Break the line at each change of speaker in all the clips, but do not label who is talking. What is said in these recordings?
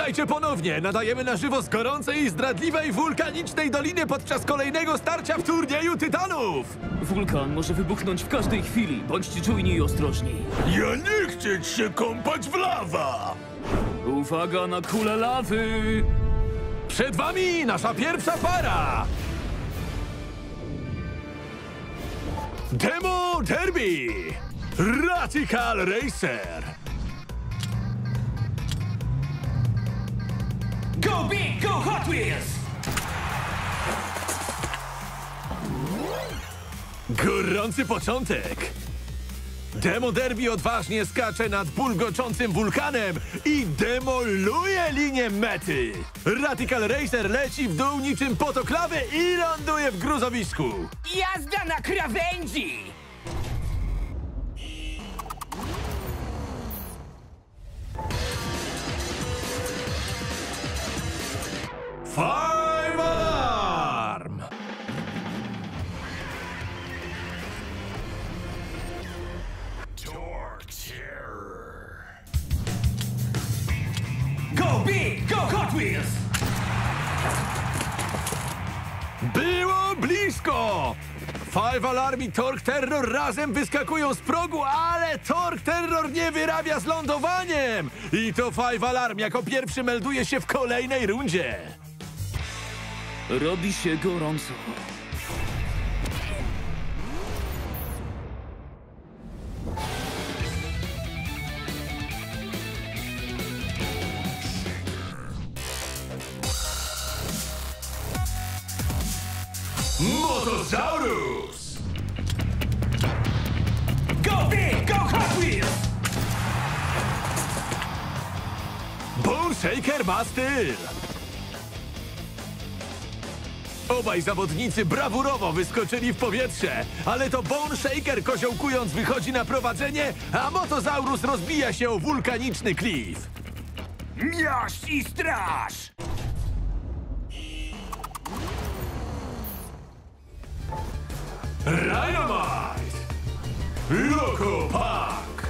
Witajcie ponownie! Nadajemy na żywo z gorącej i zdradliwej wulkanicznej doliny podczas kolejnego starcia w turnieju Tytanów!
Wulkan może wybuchnąć w każdej chwili. Bądźcie czujni i ostrożni.
Ja nie chcę się kąpać w lawa!
Uwaga na kulę lawy!
Przed wami nasza pierwsza para! Demo Derby! Radical Racer!
Go big, go Hot Wheels!
Gorący początek! Demo Derby odważnie skacze nad bulgoczącym wulkanem i demoluje linię mety. Radical Racer leci w dół niczym potok lawy i ląduje w gruzowisku.
Jazda na krawędzi!
Five Alarm!
Torque Terror!
Go big, go Hot Wheels!
Było blisko! Five Alarm i Torque Terror razem wyskakują z progu, ale Torque Terror nie wyrabia z lądowaniem! I to Five Alarm jako pierwszy melduje się w kolejnej rundzie.
Robi się gorąco.
Motosaurus!
Go big, go Hot Wheels!
Bone Shaker ma styl! Obaj zawodnicy brawurowo wyskoczyli w powietrze, ale to Bone Shaker koziołkując wychodzi na prowadzenie, a Motosaurus rozbija się o wulkaniczny klif.
Miażdż i straż!
Dynamite! Loco Punk!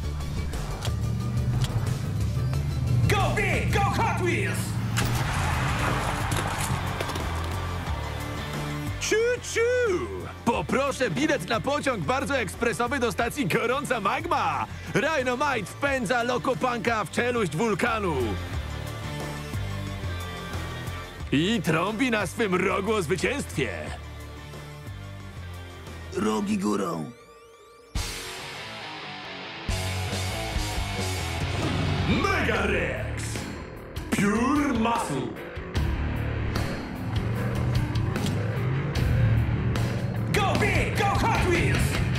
Go big, go Hot Wheels!
Ciu-ciu! Poproszę bilet na pociąg bardzo ekspresowy do stacji Gorąca Magma! Dynamite wpędza Loco Punka w czeluść wulkanu. I trąbi na swym rogu o zwycięstwie.
Rogi górą!
Mega Rex! Pure Muscle!
Go big, go Hot Wheels!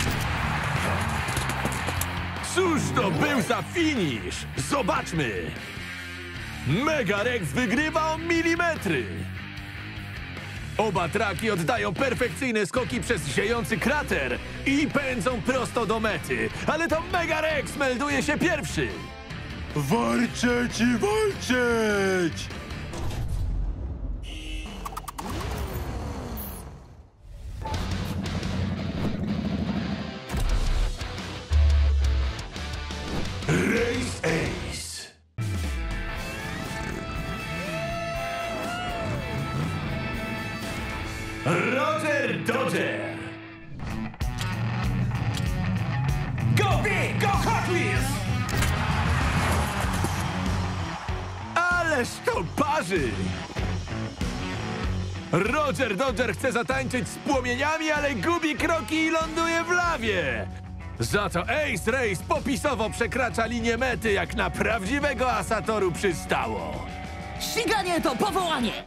Cóż to był za finish? Zobaczmy! Mega Rex wygrywa o milimetry! Oba traki oddają perfekcyjne skoki przez ziejący krater i pędzą prosto do mety. Ale to Mega Rex melduje się pierwszy!
Walczyć i walczyć!
Race Ace! Roger Dodger!
Go big, go Hot Wheels!
Ależ to parzy! Roger Dodger chce zatańczyć z płomieniami, ale gubi kroki i ląduje w lawie! Za to Ace Race popisowo przekracza linię mety, jak na prawdziwego asatoru przystało.
Ściganie to powołanie!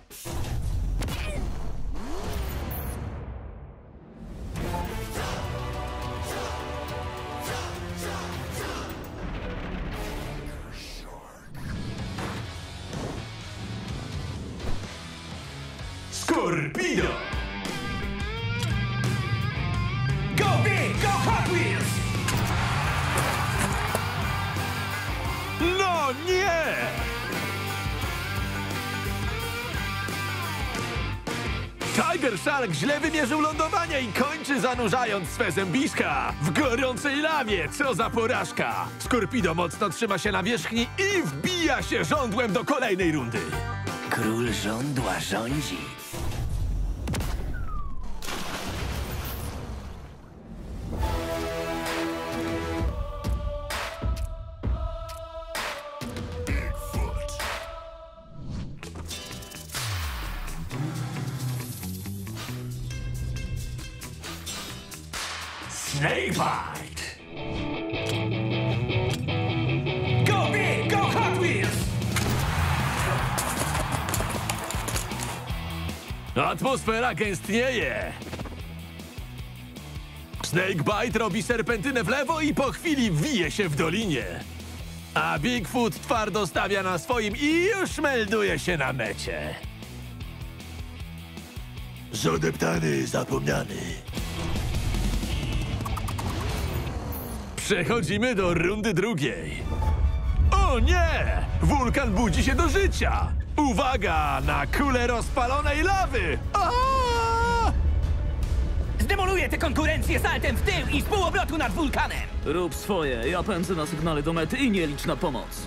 Scorpido!
Go big, go Hot Wheels!
No nie! Tiger Super Szalk źle wymierzył lądowanie i kończy zanurzając swe zębiska w gorącej lawie. Co za porażka! Skorpido mocno trzyma się na wierzchni i wbija się żądłem do kolejnej rundy.
Król żądła rządzi.
Snakebite! Go big! Go Hot Wheels!
Atmosfera gęstnieje. Snakebite robi serpentynę w lewo i po chwili wije się w dolinie. A Bigfoot twardo stawia na swoim i już melduje się na mecie.
Zadeptany, zapomniany.
Przechodzimy do rundy drugiej. O nie! Wulkan budzi się do życia! Uwaga na kulę rozpalonej lawy! Aha!
Zdemoluję tę konkurencję saltem w tył i z półobrotu nad wulkanem!
Rób swoje, ja pędzę na sygnale do mety i nie licz na pomoc.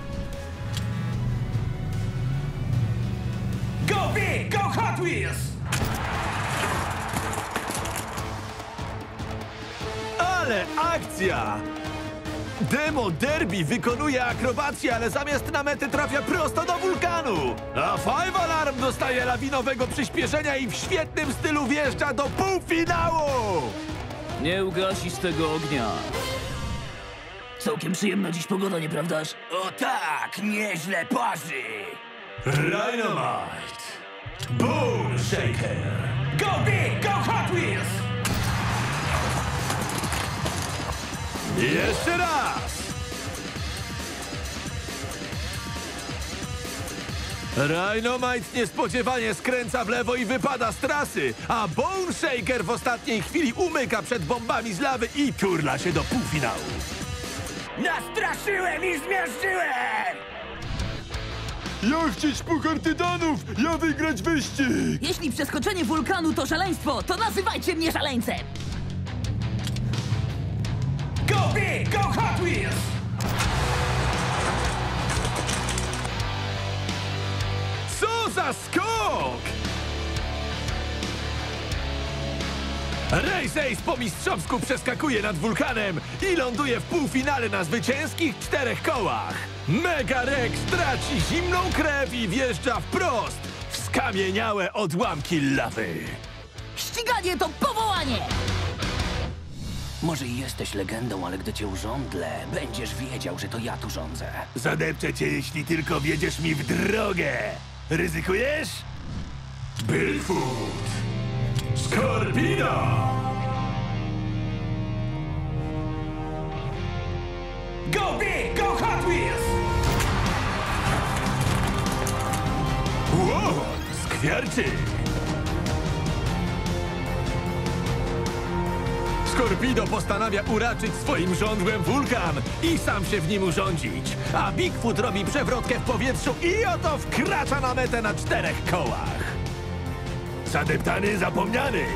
Go big! Go Hot Wheels!
Ale akcja! Demo Derby wykonuje akrobację, ale zamiast na metę trafia prosto do wulkanu! A Five Alarm dostaje lawinowego przyspieszenia i w świetnym stylu wjeżdża do półfinału!
Nie ugasisz tego ognia.
Całkiem przyjemna dziś pogoda, nieprawdaż?
O tak, nieźle parzy.
Dynamite! Boom Shaker!
Go big! Go Hot Wheels!
Jeszcze raz! Dynamite niespodziewanie skręca w lewo i wypada z trasy, a Bone Shaker w ostatniej chwili umyka przed bombami z lawy i turla się do półfinału.
Nastraszyłem i zmiażdżyłem!
Ja chcieć puchar tytanów! Ja wygrać wyścig!
Jeśli przeskoczenie wulkanu to szaleństwo, to nazywajcie mnie szaleńcem!
Go big! Go Hot Wheels!
Co za skok! Race Ace po mistrzowsku przeskakuje nad wulkanem i ląduje w półfinale na zwycięskich 4 kołach. Mega Rex traci zimną krew i wjeżdża wprost w skamieniałe odłamki lawy.
Ściganie to powołanie!
Może i jesteś legendą, ale gdy cię urządlę, będziesz wiedział, że to ja tu rządzę.
Zadepczę cię, jeśli tylko wjedziesz mi w drogę. Ryzykujesz?
Bigfoot! Skorpido!
Go big! Go Hot Wheels!
Wow! Skwierczy! Skorpido postanawia uraczyć swoim żądłem wulkan i sam się w nim urządzić. A Bigfoot robi przewrotkę w powietrzu i oto wkracza na metę na 4 kołach.
Zadeptany, zapomniany.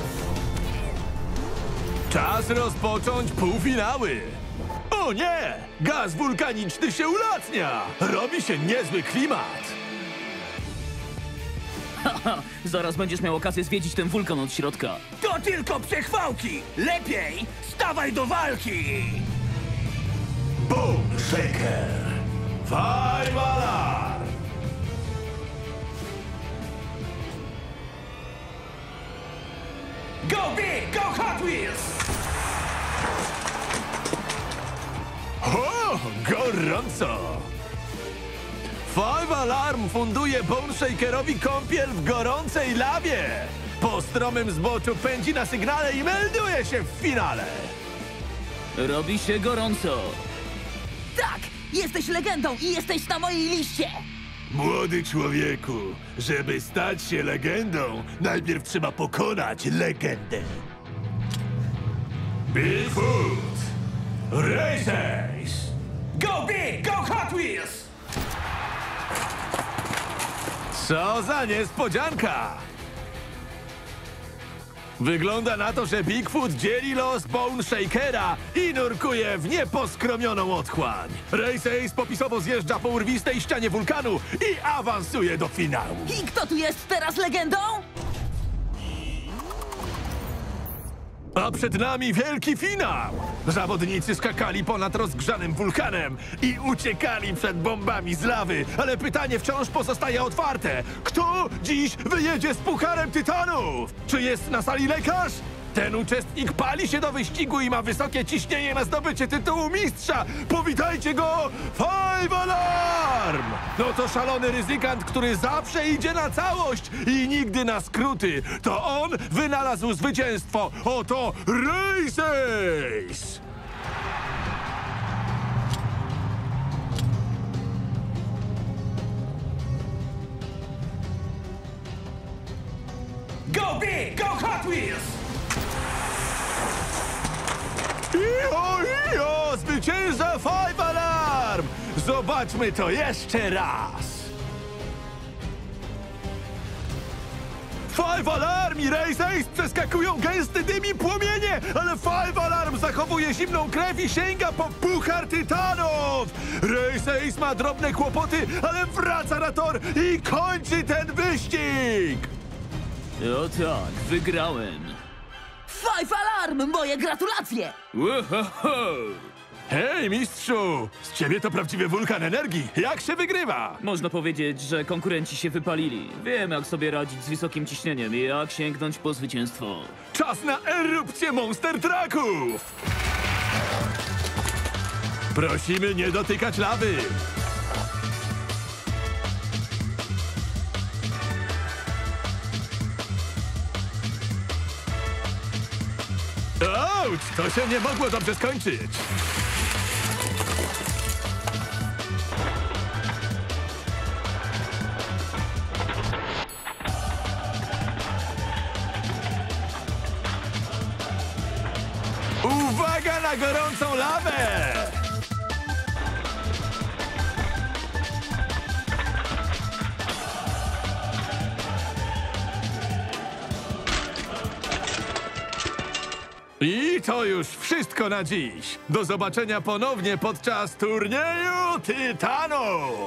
Czas rozpocząć półfinały. O nie! Gaz wulkaniczny się ulatnia! Robi się niezły klimat.
Haha, zaraz będziesz miał okazję zwiedzić ten wulkan od środka.
To tylko przechwałki! Lepiej stawaj do walki!
Boom Shaker! Five Alarm!
Go big! Go Hot Wheels!
O, gorąco! Five Alarm funduje Bone Shakerowi kąpiel w gorącej lawie. Po stromym zboczu pędzi na sygnale i melduje się w finale.
Robi się gorąco.
Tak! Jesteś legendą i jesteś na mojej liście!
Młody człowieku, żeby stać się legendą, najpierw trzeba pokonać legendę.
Bigfoot! Race Ace!
Go big! Go Hot Wheels!
Co za niespodzianka! Wygląda na to, że Bigfoot dzieli los Bone Shakera i nurkuje w nieposkromioną otchłań. Race Ace popisowo zjeżdża po urwistej ścianie wulkanu i awansuje do finału.
I kto tu jest teraz legendą?
A przed nami wielki finał! Zawodnicy skakali ponad rozgrzanym wulkanem i uciekali przed bombami z lawy, ale pytanie wciąż pozostaje otwarte. Kto dziś wyjedzie z Pucharem Tytanów? Czy jest na sali lekarz? Ten uczestnik pali się do wyścigu i ma wysokie ciśnienie na zdobycie tytułu mistrza! Powitajcie go! Five Alarm! No to szalony ryzykant, który zawsze idzie na całość i nigdy na skróty. To on wynalazł zwycięstwo! Oto Race Ace!
Go big, go Hot Wheels!
Ijo, zwycięża Five Alarm! Zobaczmy to jeszcze raz! Five Alarm i Race Ace przeskakują gęsty dym i płomienie, ale Five Alarm zachowuje zimną krew i sięga po Puchar Tytanów! Race Ace ma drobne kłopoty, ale wraca na tor i kończy ten wyścig!
O tak, wygrałem.
Five Alarm! Moje gratulacje!
Uhoho!
Hej, mistrzu! Z ciebie to prawdziwy wulkan energii. Jak się wygrywa?
Można powiedzieć, że konkurenci się wypalili. Wiem, jak sobie radzić z wysokim ciśnieniem i jak sięgnąć po zwycięstwo.
Czas na erupcję Monster Trucków! Prosimy nie dotykać lawy! Auć! To się nie mogło dobrze skończyć! Uwaga na gorącą lawę! I to już wszystko na dziś. Do zobaczenia ponownie podczas turnieju Tytanów!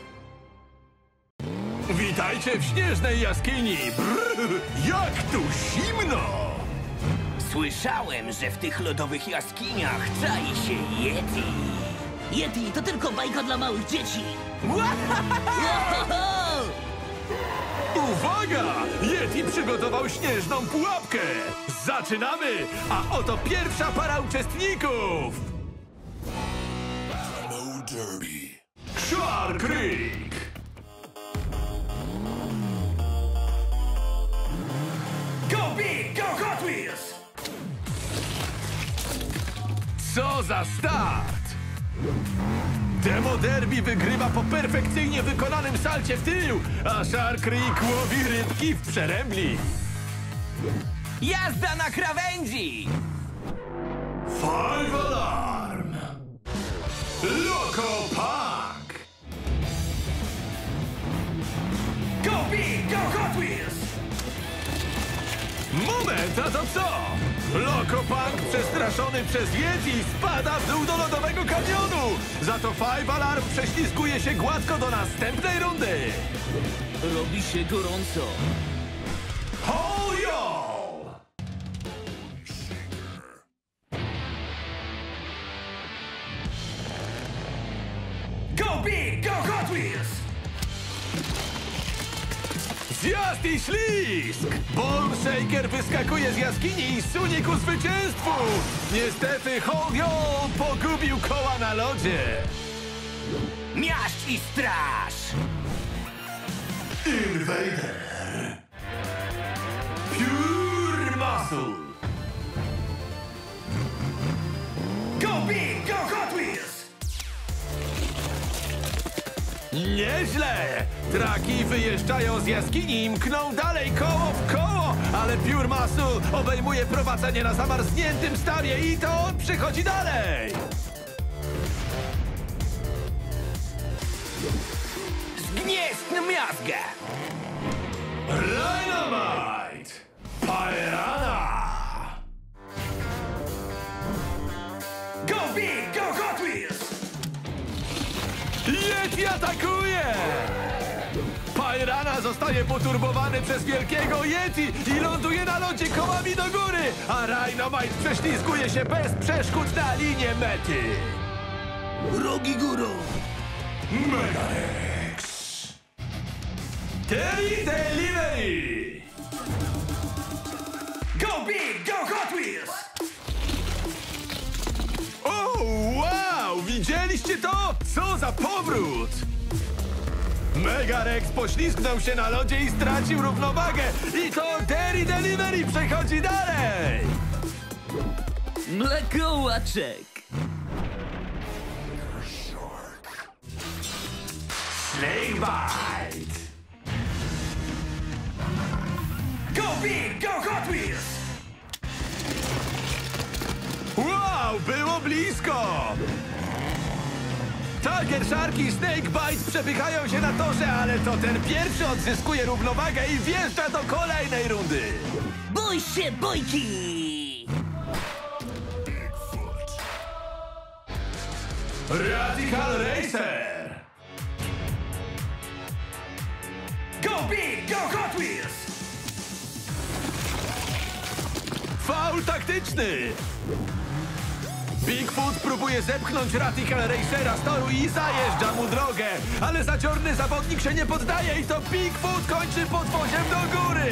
Witajcie w śnieżnej jaskini! Brrr, jak tu zimno!
Słyszałem, że w tych lodowych jaskiniach czai się Yeti.
Yeti to tylko bajka dla małych dzieci.
Uwaga! Yeti przygotował śnieżną pułapkę! Zaczynamy! A oto pierwsza para uczestników! Shark Creek!
Go big, go Hot Wheels!
Co za start! Demo Derby wygrywa po perfekcyjnie wykonanym salcie w tył, a Shark Creek łowi rybki w przerębli.
Jazda na krawędzi!
Five Alarm! Loco Punk!
Go big, go Hot Wheels!
Moment, a to co? Loco Punk przestraszony przez Yeti spada w dół do lodowego kanionu! Za to Five Alarm prześlizguje się gładko do następnej rundy!
Robi się gorąco.
Ho-yo!
Go big, go Hot Wheels!
Zjazd i ślizg! Bone Shaker wyskakuje z jaskini i sunie ku zwycięstwu! Niestety Ho-yo pogubił koła na lodzie!
Miażdż i straż!
Invader! Pure Muscle!
Go big, go Hot Wheels!
Nieźle! Traki wyjeżdżają z jaskini i mkną dalej koło w koło, ale Pure Muscle obejmuje prowadzenie na zamarzniętym stawie i to on przychodzi dalej!
Zgnieśćmy miazgę!
Dynamite! Paerana! Majrana zostaje poturbowany przez wielkiego Yeti i ląduje na lodzie kołami do góry, a Rhinomite prześlizguje się bez przeszkód na linię mety.
Rogi górą!
Megarex!
Terry Delivery!
Go big, go Hot Wheels!
O, wow! Widzieliście to? Co za powrót! Megarex poślizgnął się na lodzie i stracił równowagę. I to Terry Delivery przechodzi dalej!
Mlekołaczek.
Snakebite!
Go big, go Hot Wheels!
Wow, było blisko! Tiger Shark i Snakebite przepychają się na torze, ale to ten pierwszy odzyskuje równowagę i wjeżdża do kolejnej rundy.
Bój się, bójki!
Radical Racer!
Go big, go Hot Wheels!
Faul taktyczny! Bigfoot próbuje zepchnąć Radical Racera z toru i zajeżdża mu drogę, ale zaciorny zawodnik się nie poddaje i to Bigfoot kończy podwoziem do góry!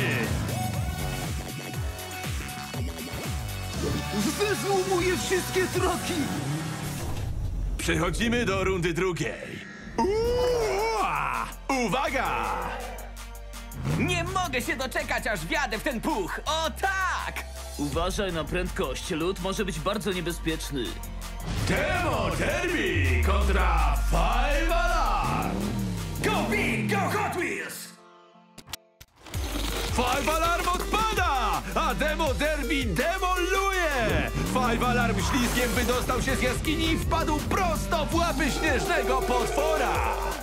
Zezłumuję wszystkie troki!
Przechodzimy do rundy drugiej. Uwaga!
Nie mogę się doczekać, aż wjadę w ten puch! O tak!
Uważaj na prędkość, lód może być bardzo niebezpieczny.
Demo Derby kontra Five Alarm!
Go big, go Hot Wheels!
Five Alarm odpada, a Demo Derby demoluje! Five Alarm ślizgiem wydostał się z jaskini i wpadł prosto w łapy śnieżnego potwora!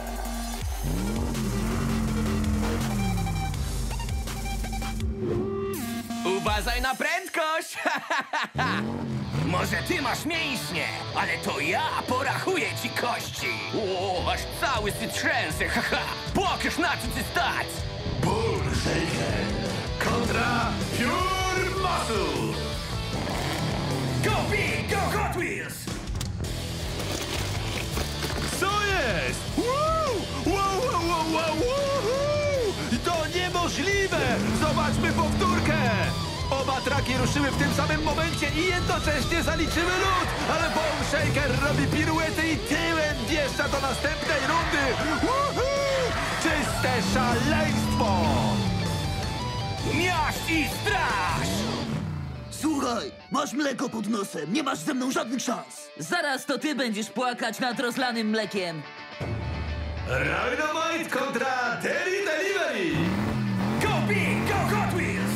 Uważaj na prędkość!
Może ty masz mięśnie, ale to ja porachuję ci kości!
O, aż cały się trzęsę, haha! Pokaż na co ty stać!
Bull Shaker kontra Pure Muscle!
Go big, go Hot Wheels!
Co jest? Wow! To niemożliwe! Zobaczmy powtórkę! Oba traki ruszyły w tym samym momencie i jednocześnie zaliczyły lód, ale Bone Shaker robi piruety i tyłem wjeżdża do następnej rundy! Czyste szaleństwo!
Miażdż i straż!
Słuchaj, masz mleko pod nosem, nie masz ze mną żadnych szans. Zaraz to ty będziesz płakać nad rozlanym mlekiem.
Rhinomite kontra Terry Delivery!
Go big, go Hot Wheels!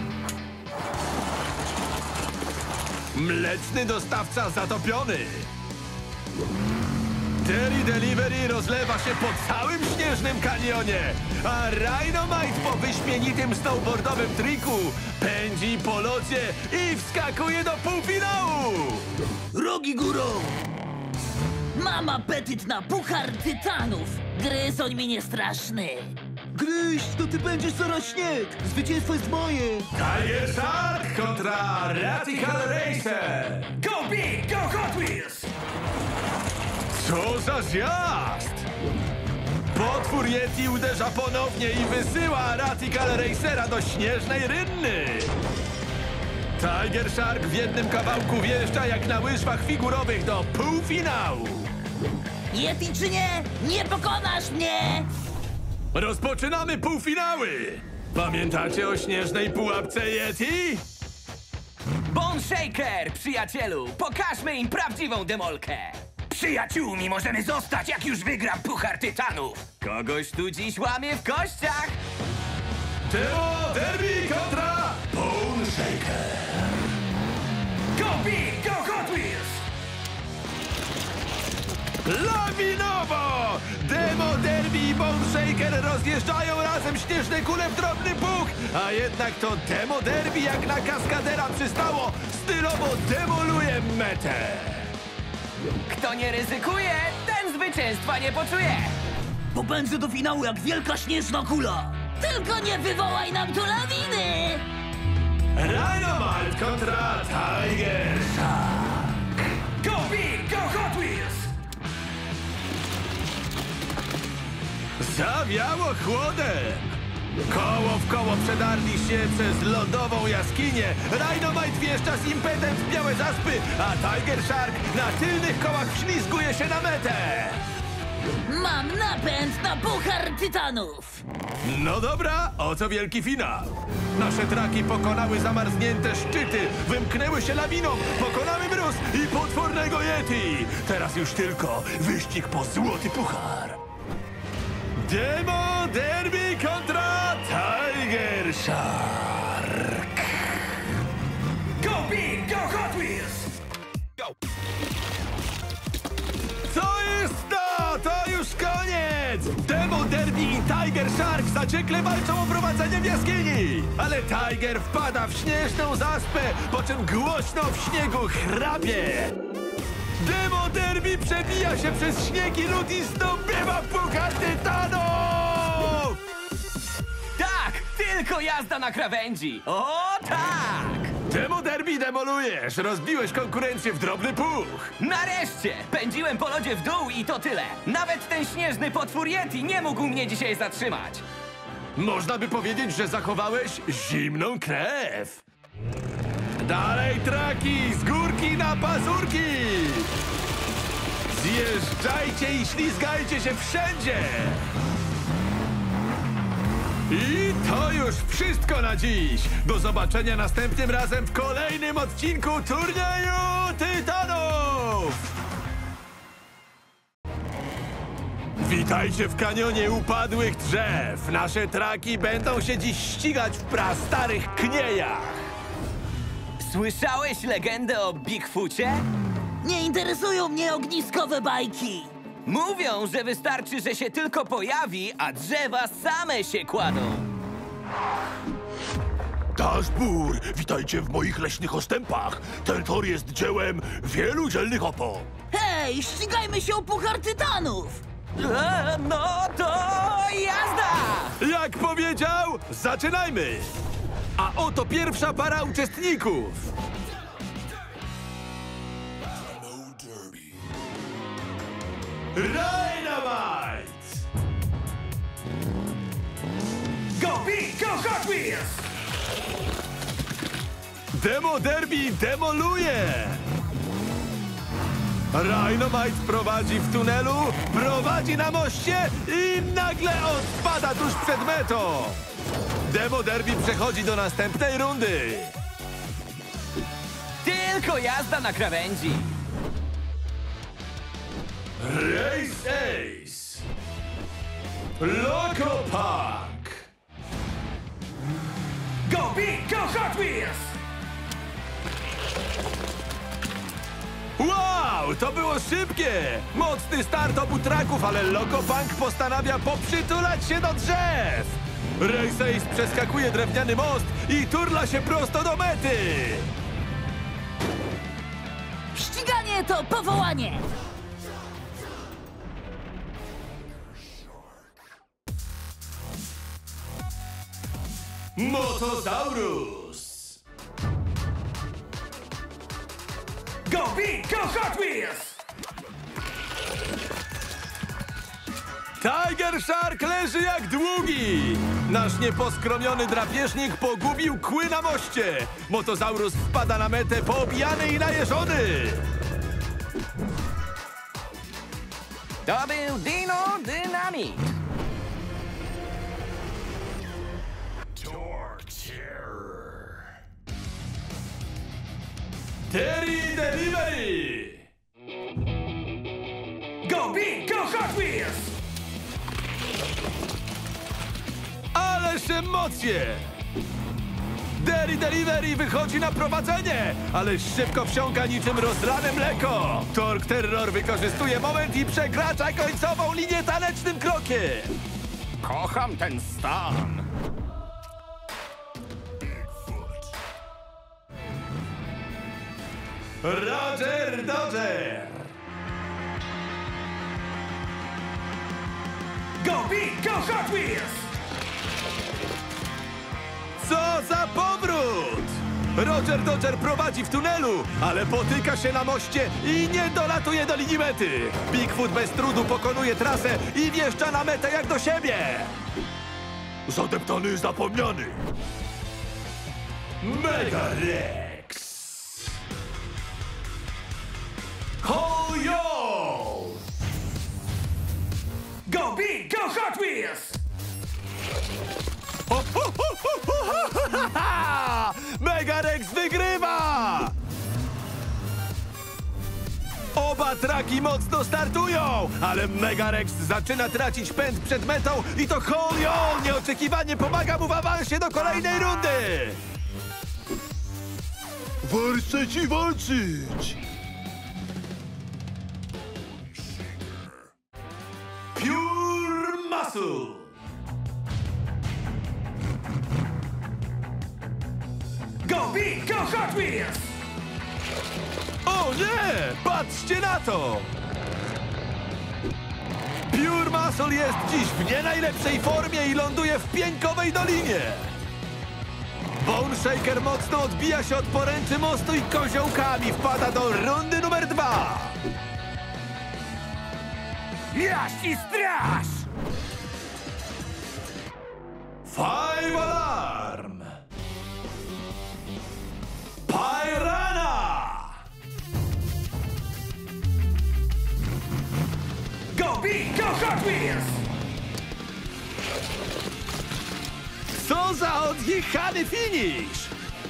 Mleczny dostawca zatopiony! Terry Delivery rozlewa się po całym śnieżnym kanionie, a Rhinomite po wyśmienitym snowboardowym triku pędzi po lodzie i wskakuje do półfinału!
Rogi górą! Mam apetyt na puchar tytanów. Gryzoń mi nie straszny.
Gryź, to ty będziesz zaraz śnieg! Zwycięstwo jest moje!
Tiger Shark kontra Radical Racer!
Go big, go Hot Wheels!
Co za zjazd! Potwór Yeti uderza ponownie i wysyła Radical Racera do śnieżnej rynny! Tiger Shark w jednym kawałku wjeżdża jak na łyżwach figurowych do półfinału!
Yeti czy nie? Nie pokonasz mnie!
Rozpoczynamy półfinały! Pamiętacie o śnieżnej pułapce Yeti?
Bone Shaker, przyjacielu! Pokażmy im prawdziwą demolkę!
Przyjaciółmi możemy zostać, jak już wygram Puchar Tytanów!
Kogoś tu dziś łamie w kościach!
Demo Derby kontra Bone Shaker!
Go big, go Hot Wheels!
Lawinowo! Demo Derby i Bone Shaker rozjeżdżają razem śnieżne kule w drobny puch, a jednak to Demo Derby jak na kaskadera przystało, stylowo demoluje metę.
Kto nie ryzykuje, ten zwycięstwa nie poczuje!
Popędzę do finału jak wielka śnieżna kula. Tylko nie wywołaj nam tu lawiny!
Dynamite kontra Tiger Shark.
Go big, go Hot Wheels!
Zawiało chłodem! Koło w koło przedarli się przez lodową jaskinię. Dynamite wjeżdża z impetem w białe zaspy, a Tiger Shark na tylnych kołach wślizguje się na metę.
Mam napęd na Puchar Tytanów!
No dobra, oto wielki finał. Nasze traki pokonały zamarznięte szczyty, wymknęły się lawiną, pokonały mróz i potwornego Yeti. Teraz już tylko wyścig po złoty puchar. Demo Derby kontra Tiger Shark.
Go big, go Hot Wheels!
Co jest to? To już koniec! Demo Derby i Tiger Shark zaciekle walczą o prowadzenie w jaskini! Ale Tiger wpada w śnieżną zaspę, po czym głośno w śniegu chrapie! Demo Derby przebija się przez śnieg i lód i zdobywa Puchar Tytanów!
Tak, tylko jazda na krawędzi. O tak!
Demo Derby demolujesz! Rozbiłeś konkurencję w drobny puch!
Nareszcie! Pędziłem po lodzie w dół i to tyle. Nawet ten śnieżny potwór Yeti nie mógł mnie dzisiaj zatrzymać.
Można by powiedzieć, że zachowałeś zimną krew. Dalej traki, z górki na pazurki! Zjeżdżajcie i ślizgajcie się wszędzie! I to już wszystko na dziś! Do zobaczenia następnym razem w kolejnym odcinku Turnieju Tytanów! Witajcie w kanionie upadłych drzew! Nasze traki będą się dziś ścigać w prastarych kniejach!
Słyszałeś legendę o Bigfoocie?
Nie interesują mnie ogniskowe bajki!
Mówią, że wystarczy, że się tylko pojawi, a drzewa same się kładą.
Dashbur, witajcie w moich leśnych ostępach. Ten tor jest dziełem wielu dzielnych opon.
Hej, ścigajmy się o Puchar Tytanów!
No to jazda!
Jak powiedział, zaczynajmy! A oto pierwsza para uczestników! Dynamite!
Go big, go Hot Wheels!
Demo Derby demoluje! Dynamite prowadzi w tunelu, prowadzi na moście i nagle odpada tuż przed metą! Demo Derby przechodzi do następnej rundy!
Tylko jazda na krawędzi.
Race Ace! Loco Park!
Go big, go Hot Wheels!
Wow, to było szybkie! Mocny start obu traków, ale Loco Punk postanawia poprzytulać się do drzew! Race Ace przeskakuje drewniany most i turla się prosto do mety!
Ściganie to powołanie!
Motosaurus!
Go big, go Hot Wheels!
Tiger Shark leży jak długi! Nasz nieposkromiony drapieżnik pogubił kły na moście! Motosaurus wpada na metę poobijany i najeżony!
To był Dino Dynamit.
Terry Delivery!
Go big, go Hot Wheels!
Ależ emocje! Terry Delivery wychodzi na prowadzenie, ale szybko wsiąka niczym rozlane mleko. Torque Terror wykorzystuje moment i przekracza końcową linię tanecznym krokiem.
Kocham ten stan.
Roger Dodger!
Go Big, go Hot Wheels!
Co za powrót! Roger Dodger prowadzi w tunelu, ale potyka się na moście i nie dolatuje do linii mety. Bigfoot bez trudu pokonuje trasę i wjeżdża na metę jak do siebie.
Zadeptany, zapomniany.
Mega Rex! Ho-yo!
Go Big, go Hot Wheels!
Mega Rex wygrywa! Oba traki mocno startują, ale Mega Rex zaczyna tracić pęd przed metą i to Ho-yo nieoczekiwanie pomaga mu w awansie do kolejnej rundy!
Chcę ci walczyć!
Pure Muscle!
Go Big, go Hot Wheels!
O nie! Patrzcie na to! Pure Muscle jest dziś w nie najlepszej formie i ląduje w pieńkowej dolinie. Bone Shaker mocno odbija się od poręczy mostu i koziołkami wpada do rundy numer 2.
Miaść i straż!
Five Alarm! Pyrana!
Go Big, go Hot Wheels!
Co za odjechany finish!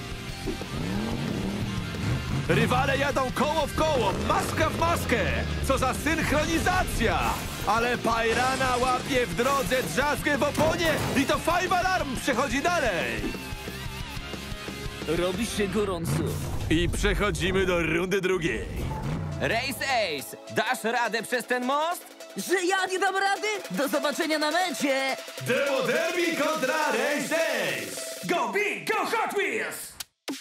Rywale jadą koło w koło, maska w maskę! Co za synchronizacja! Ale Pyrana łapie w drodze drzazgę w oponie i to Five Alarm przechodzi dalej!
Robi się gorąco.
I przechodzimy do rundy drugiej.
Race Ace, dasz radę przez ten most?
Że ja nie dam rady? Do zobaczenia na mecie!
Demo Derby kontra Race Ace!
Go Big, go Hot Wheels!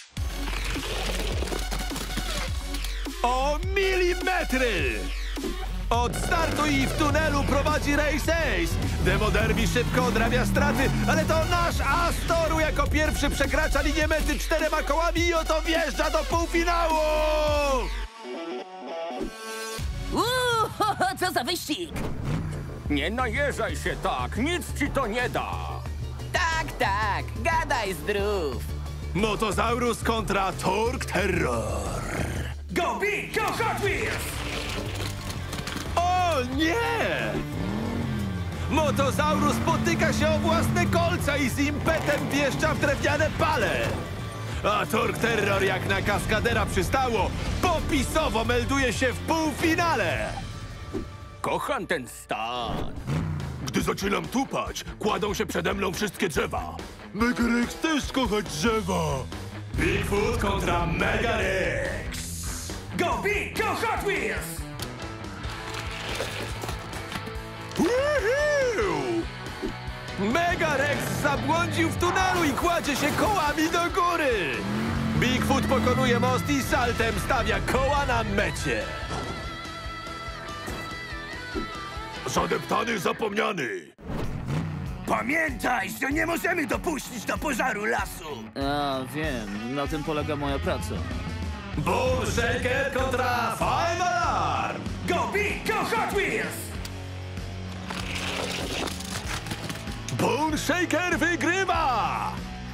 O milimetry! Od startu i w tunelu prowadzi Race Ace. Demo Derby szybko odrabia straty, ale to nasz Astoru jako pierwszy przekracza linię mety 4 kołami i oto wjeżdża do półfinału!
Co za wyścig!
Nie najeżdżaj się tak, nic ci to nie da!
Tak, gadaj zdrów.
Motozaurus kontra Torque Terror.
Go Big, go Hot Wheels!
O nie! Motozaurus potyka się o własne kolca i z impetem wjeżdża w drewniane pale. A Torque Terror jak na kaskadera przystało, popisowo melduje się w półfinale.
Kocham ten stan!
Gdy zaczynam tupać, kładą się przede mną wszystkie drzewa. Mega Rex też kocha drzewa.
Bigfoot kontra Mega Rex.
Go Big, go Hot Wheels!
Woohoo! Mega Rex zabłądził w tunelu i kładzie się kołami do góry. Bigfoot pokonuje most i saltem stawia koła na mecie.
Zadeptany, zapomniany.
Pamiętaj, że nie możemy dopuścić do pożaru lasu!
A, wiem, na tym polega moja praca.
Bone Shaker kontra Five Alarm.
Go Big, go Hot Wheels!
Bone Shaker wygrywa!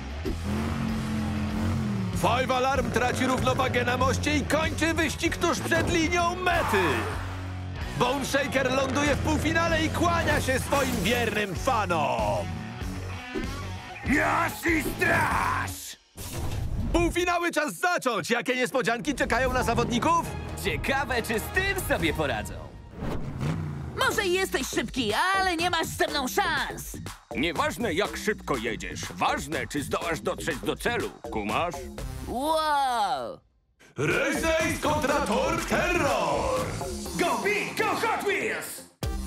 Five Alarm traci równowagę na moście i kończy wyścig tuż przed linią mety. Bone Shaker ląduje w półfinale i kłania się swoim wiernym fanom.
Miaść i straż!
Półfinały czas zacząć! Jakie niespodzianki czekają na zawodników?
Ciekawe, czy z tym sobie poradzą.
Może i jesteś szybki, ale nie masz ze mną szans!
Nieważne jak szybko jedziesz, ważne czy zdołasz dotrzeć do celu, kumasz?
Wow!
Race Ace kontra Torque Terror!
Go Big, go Hot Wheels!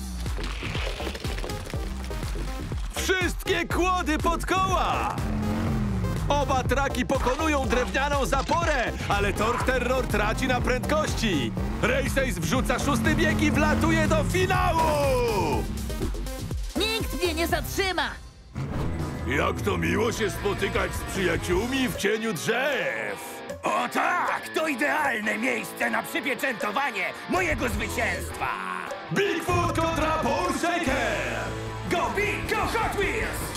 Wszystkie kłody pod koła! Oba traki pokonują drewnianą zaporę, ale Torque Terror traci na prędkości. Race Ace wrzuca 6. bieg i wlatuje do finału!
Nie! nie zatrzyma!
Jak to miło się spotykać z przyjaciółmi w cieniu drzew!
O tak! To idealne miejsce na przypieczętowanie mojego zwycięstwa!
Bigfoot kontra Bone Shaker!
Go Big, go Hot Wheels!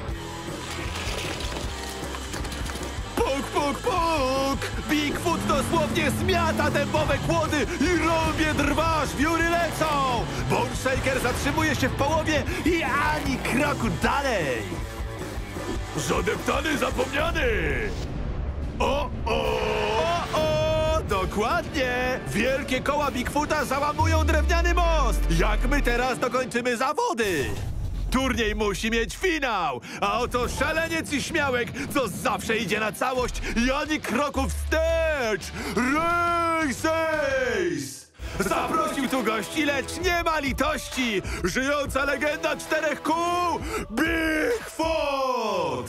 Puk, puk, puk! Bigfoot dosłownie zmiata dębowe kłody i rąbie drwa, aż wióry lecą! Bone Shaker zatrzymuje się w połowie i ani kroku dalej!
Zadeptany, zapomniany! O!
Dokładnie! Wielkie koła Bigfoota załamują drewniany most! Jak my teraz dokończymy zawody? Turniej musi mieć finał! A oto szaleniec i śmiałek, co zawsze idzie na całość i ani kroku wstecz! Race! Zaprosił tu gości, lecz nie ma litości! Żyjąca legenda 4 kół! Bigfoot!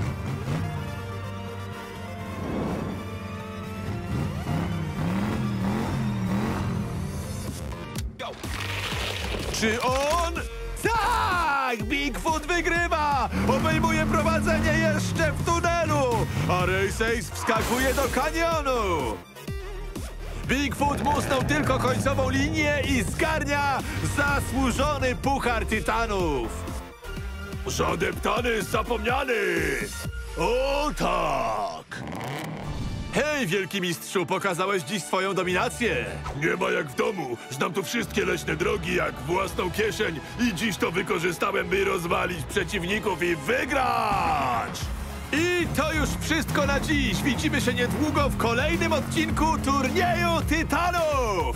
Czy on? Tak! Bigfoot wygrywa! Obejmuje prowadzenie jeszcze w tunelu! A Race wskakuje do kanionu! Bigfoot musnął tylko końcową linię i zgarnia zasłużony puchar tytanów!
Zadeptany, zapomniany! O tak!
Hej, wielki mistrzu, pokazałeś dziś swoją dominację!
Nie ma jak w domu. Znam tu wszystkie leśne drogi jak własną kieszeń i dziś to wykorzystałem, by rozwalić przeciwników i wygrać!
I to już wszystko na dziś! Widzimy się niedługo w kolejnym odcinku Turnieju Tytanów!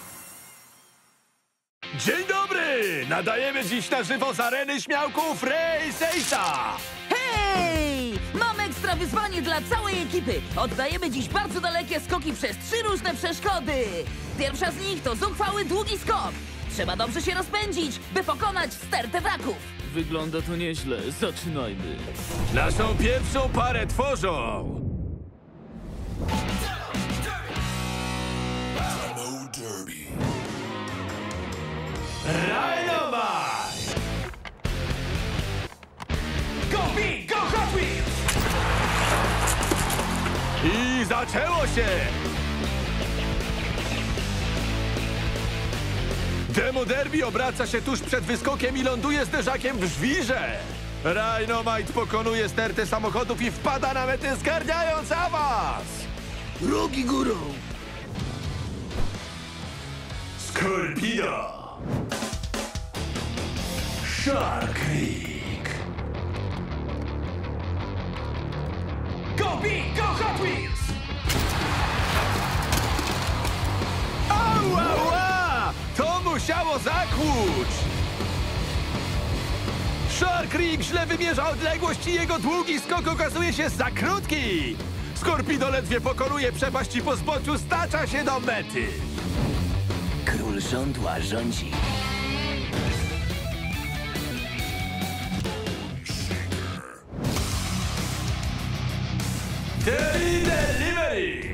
Dzień dobry! Nadajemy dziś na żywo z areny śmiałków Race'a!
Hej! Mam ekstra wyzwanie dla całej ekipy! Oddajemy dziś bardzo dalekie skoki przez 3 różne przeszkody! Pierwsza z nich to zuchwały długi skok. Trzeba dobrze się rozpędzić, by pokonać stertę wraków.
Wygląda to nieźle. Zaczynajmy.
Naszą pierwszą parę tworzą... Dynamite!
Go Big, go Hot Wheels!
I zaczęło się! Demo Derby obraca się tuż przed wyskokiem i ląduje zderzakiem w żwirze! Dynamite pokonuje stertę samochodów i wpada na metę, zgarniając awans!
Rogi górą!
Skorpido! Shark Creek!
Go Big, go Hot Wheels!
Ała! To musiało zakłuć! Shark Creek źle wymierza odległość i jego długi skok okazuje się za krótki! Skorpido ledwie pokonuje przepaść i po zboczu stacza się do mety!
Król żądła rządzi.
Delivery!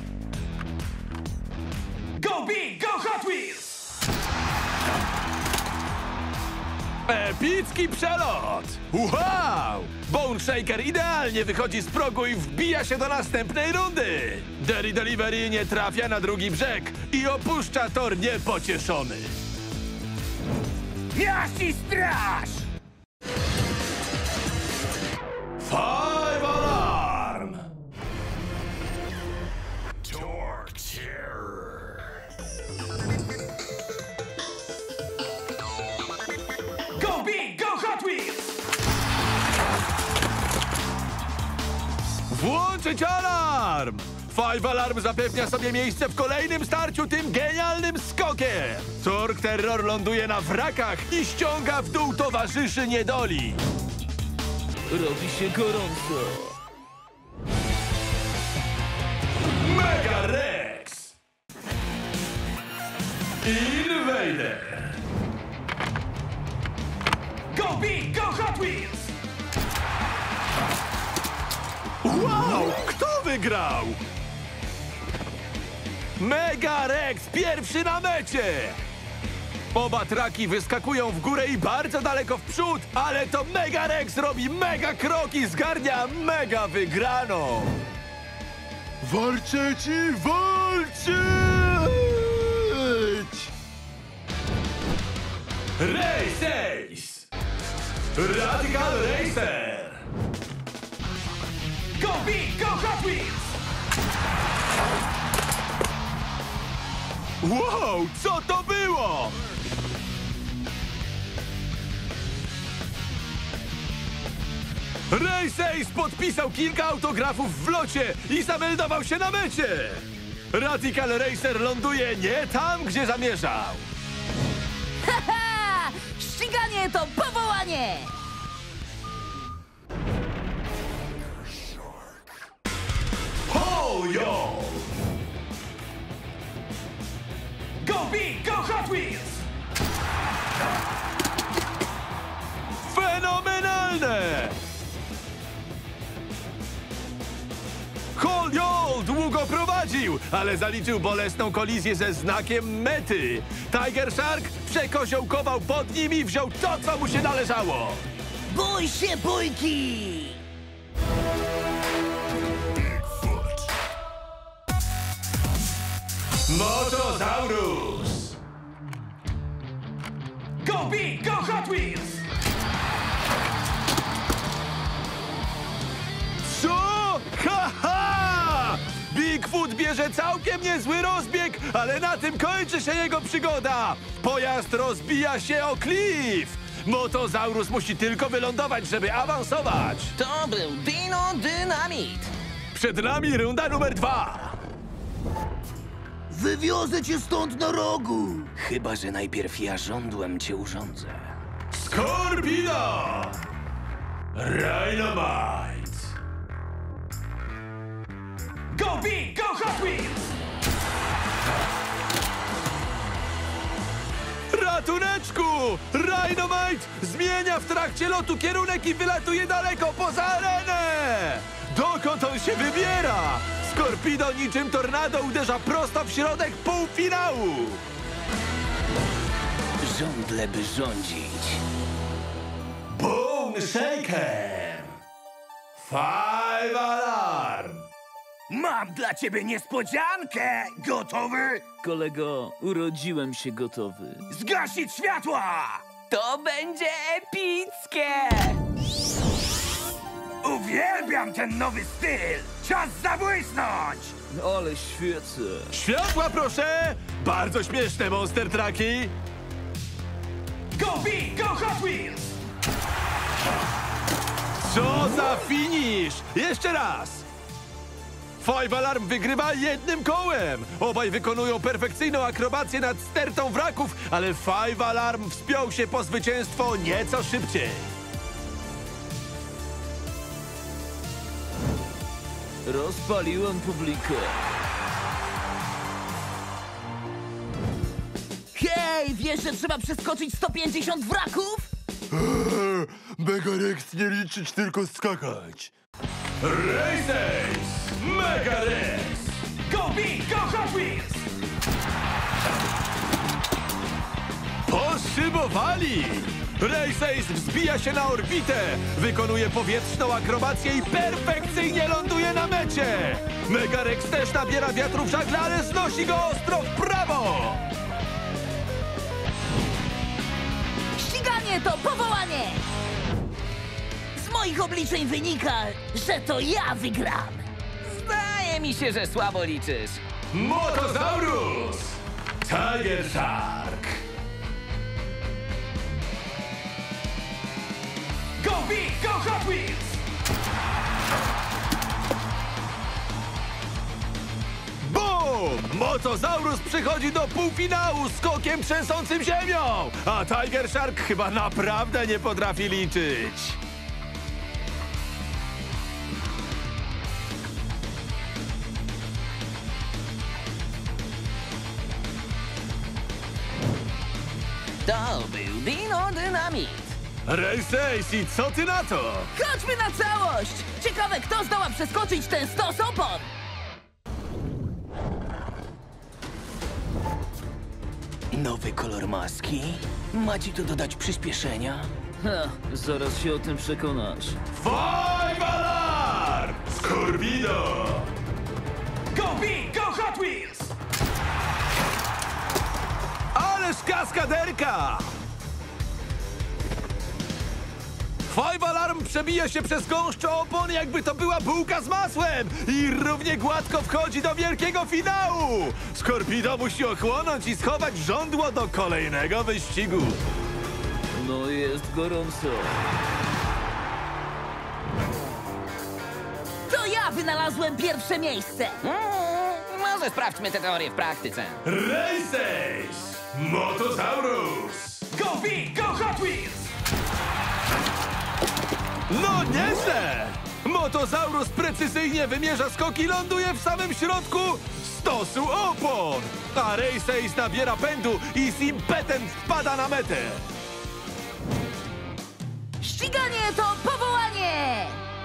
Go Big, go Hot Wheels!
Epicki przelot! Wow! Bone Shaker idealnie wychodzi z progu i wbija się do następnej rundy! Derry Delivery nie trafia na drugi brzeg i opuszcza tor niepocieszony.
Miaść i straż!
Five Alarm!
Go Big, go Hot Wheels!
Włączyć alarm! Five Alarm zapewnia sobie miejsce w kolejnym starciu tym genialnym skokiem! Torque Terror ląduje na wrakach i ściąga w dół towarzyszy niedoli!
Robi się gorąco.
Mega Rex! Invader!
Go Big, go Hot Wheels!
Wow! Kto wygrał? Mega Rex pierwszy na mecie! Oba traki wyskakują w górę i bardzo daleko w przód, ale to Mega Rex robi mega krok i zgarnia mega wygraną. Walczyć i walczyć! Race Ace! Radical Racer!
Go Big, go Hot Wheels!
Wow, co to było? Race Ace podpisał kilka autografów w locie i zameldował się na mecie. Radical Racer ląduje nie tam, gdzie zamierzał.
Haha! Ściganie to powołanie!
Ho, yo!
Go Big, go Hot Wheels!
Fenomenalne! Hold długo prowadził, ale zaliczył bolesną kolizję ze znakiem mety. Tiger Shark przekoziołkował pod nim i wziął to, co mu się należało.
Bój się bójki!
Motozaurus!
Go Big, go Hot Wheels!
Co? Ha! Bigfoot bierze całkiem niezły rozbieg, ale na tym kończy się jego przygoda. Pojazd rozbija się o klif. Motozaurus musi tylko wylądować, żeby awansować.
To był Dino Dynamit.
Przed nami runda numer 2.
Wywiozę cię stąd na rogu!
Chyba że najpierw ja żądłem cię urządzę.
Scorpino! Rhinomite!
Go Big, go Hot Wheels!
Ratuneczku! Rhinomite zmienia w trakcie lotu kierunek i wylatuje daleko poza arenę! Dokąd on się wybiera? Scorpido niczym tornado uderza prosto w środek półfinału!
Żądle by rządzić.
Bone Shaker! Five Alarm!
Mam dla ciebie niespodziankę! Gotowy?
Kolego, urodziłem się gotowy.
Zgasić światła!
To będzie epickie!
Uwielbiam ten nowy styl! Czas zabłysnąć!
Ale świecę.
Światła proszę! Bardzo śmieszne monster trucki!
Go Big, go Hot Wheels!
Co za finish! Jeszcze raz! Five Alarm wygrywa jednym kołem! Obaj wykonują perfekcyjną akrobację nad stertą wraków, ale Five Alarm wspiął się po zwycięstwo nieco szybciej.
Rozpaliłem publikę.
Hej, wiesz, że trzeba przeskoczyć 150 wraków?
Mega Rex nie liczyć, tylko skakać. Race Ace! Mega Rex!
Go Big, go Hot Wheels!
Poszybowali! Race Ace wzbija się na orbitę, wykonuje powietrzną akrobację i perfekcyjnie ląduje na mecie! Mega Rex też nabiera wiatru w żagle, ale znosi go ostro w prawo!
Ściganie to powołanie! Z moich obliczeń wynika, że to ja wygram!
Zdaje mi się, że słabo liczysz.
Motozaurus! Tiger Shark!
Go Big, go Hot Wheels!
Bum! Motozaurus przychodzi do półfinału skokiem trzęsącym ziemią! A Tiger Shark chyba naprawdę nie potrafi liczyć.
To był Dino Dynamit.
Race Ace, i co ty na to?
Chodźmy na całość! Ciekawe, kto zdoła przeskoczyć ten stos opon!
Nowy kolor maski? Ma ci to dodać przyspieszenia?
Ha, zaraz się o tym przekonasz.
Five Alarm! Skorpido!
Go Big, go Hot Wheels!
Ależ kaskaderka! Five Alarm przebija się przez gąszczo opon, jakby to była bułka z masłem i równie gładko wchodzi do wielkiego finału! Skorpido musi ochłonąć i schować żądło do kolejnego wyścigu.
No jest gorąco.
To ja wynalazłem pierwsze miejsce!
Może sprawdźmy tę teorię w praktyce.
Races! Motosaurus!
Go Big, go Hot Wheels!
No nieźle! Motosaurus precyzyjnie wymierza skok i ląduje w samym środku stosu opon! A Race nabiera pędu i z impetem wpada na metę!
Ściganie to powołanie!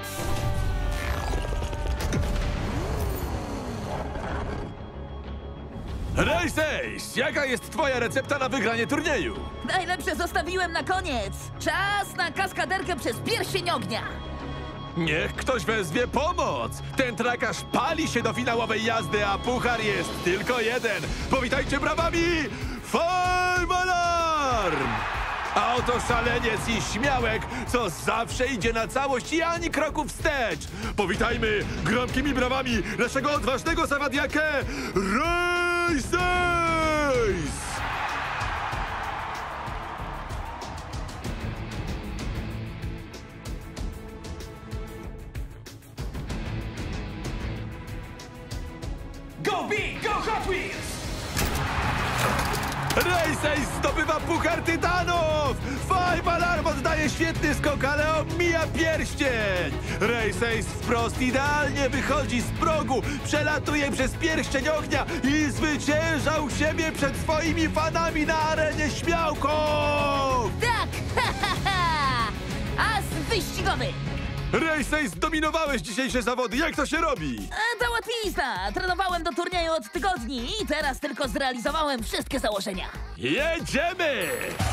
Race, jaka jest twoja recepta na wygranie turnieju?
Najlepsze zostawiłem na koniec! Czas na kaskaderkę przez pierścień ognia!
Niech ktoś wezwie pomoc! Ten trakarz pali się do finałowej jazdy, a puchar jest tylko jeden! Powitajcie brawami! Five Alarm! A oto szaleniec i śmiałek, co zawsze idzie na całość i ani kroku wstecz! Powitajmy gromkimi brawami naszego odważnego zawadiakę Races!
Go Big, go Hot Wheels!
Race zdobywa puchar tytanów! Five Alarm oddaje świetny skok, ale omija pierścień! Race wprost idealnie wychodzi z progu, przelatuje przez pierścień ognia i zwycięża u siebie przed swoimi fanami na arenie śmiałków!
Tak! Ha, ha, ha! As wyścigowy!
Race zdominowałeś dzisiejsze zawody, jak to się robi?
To łatwizna! Trenowałem do turnieju od tygodni i teraz tylko zrealizowałem wszystkie założenia.
Jedziemy!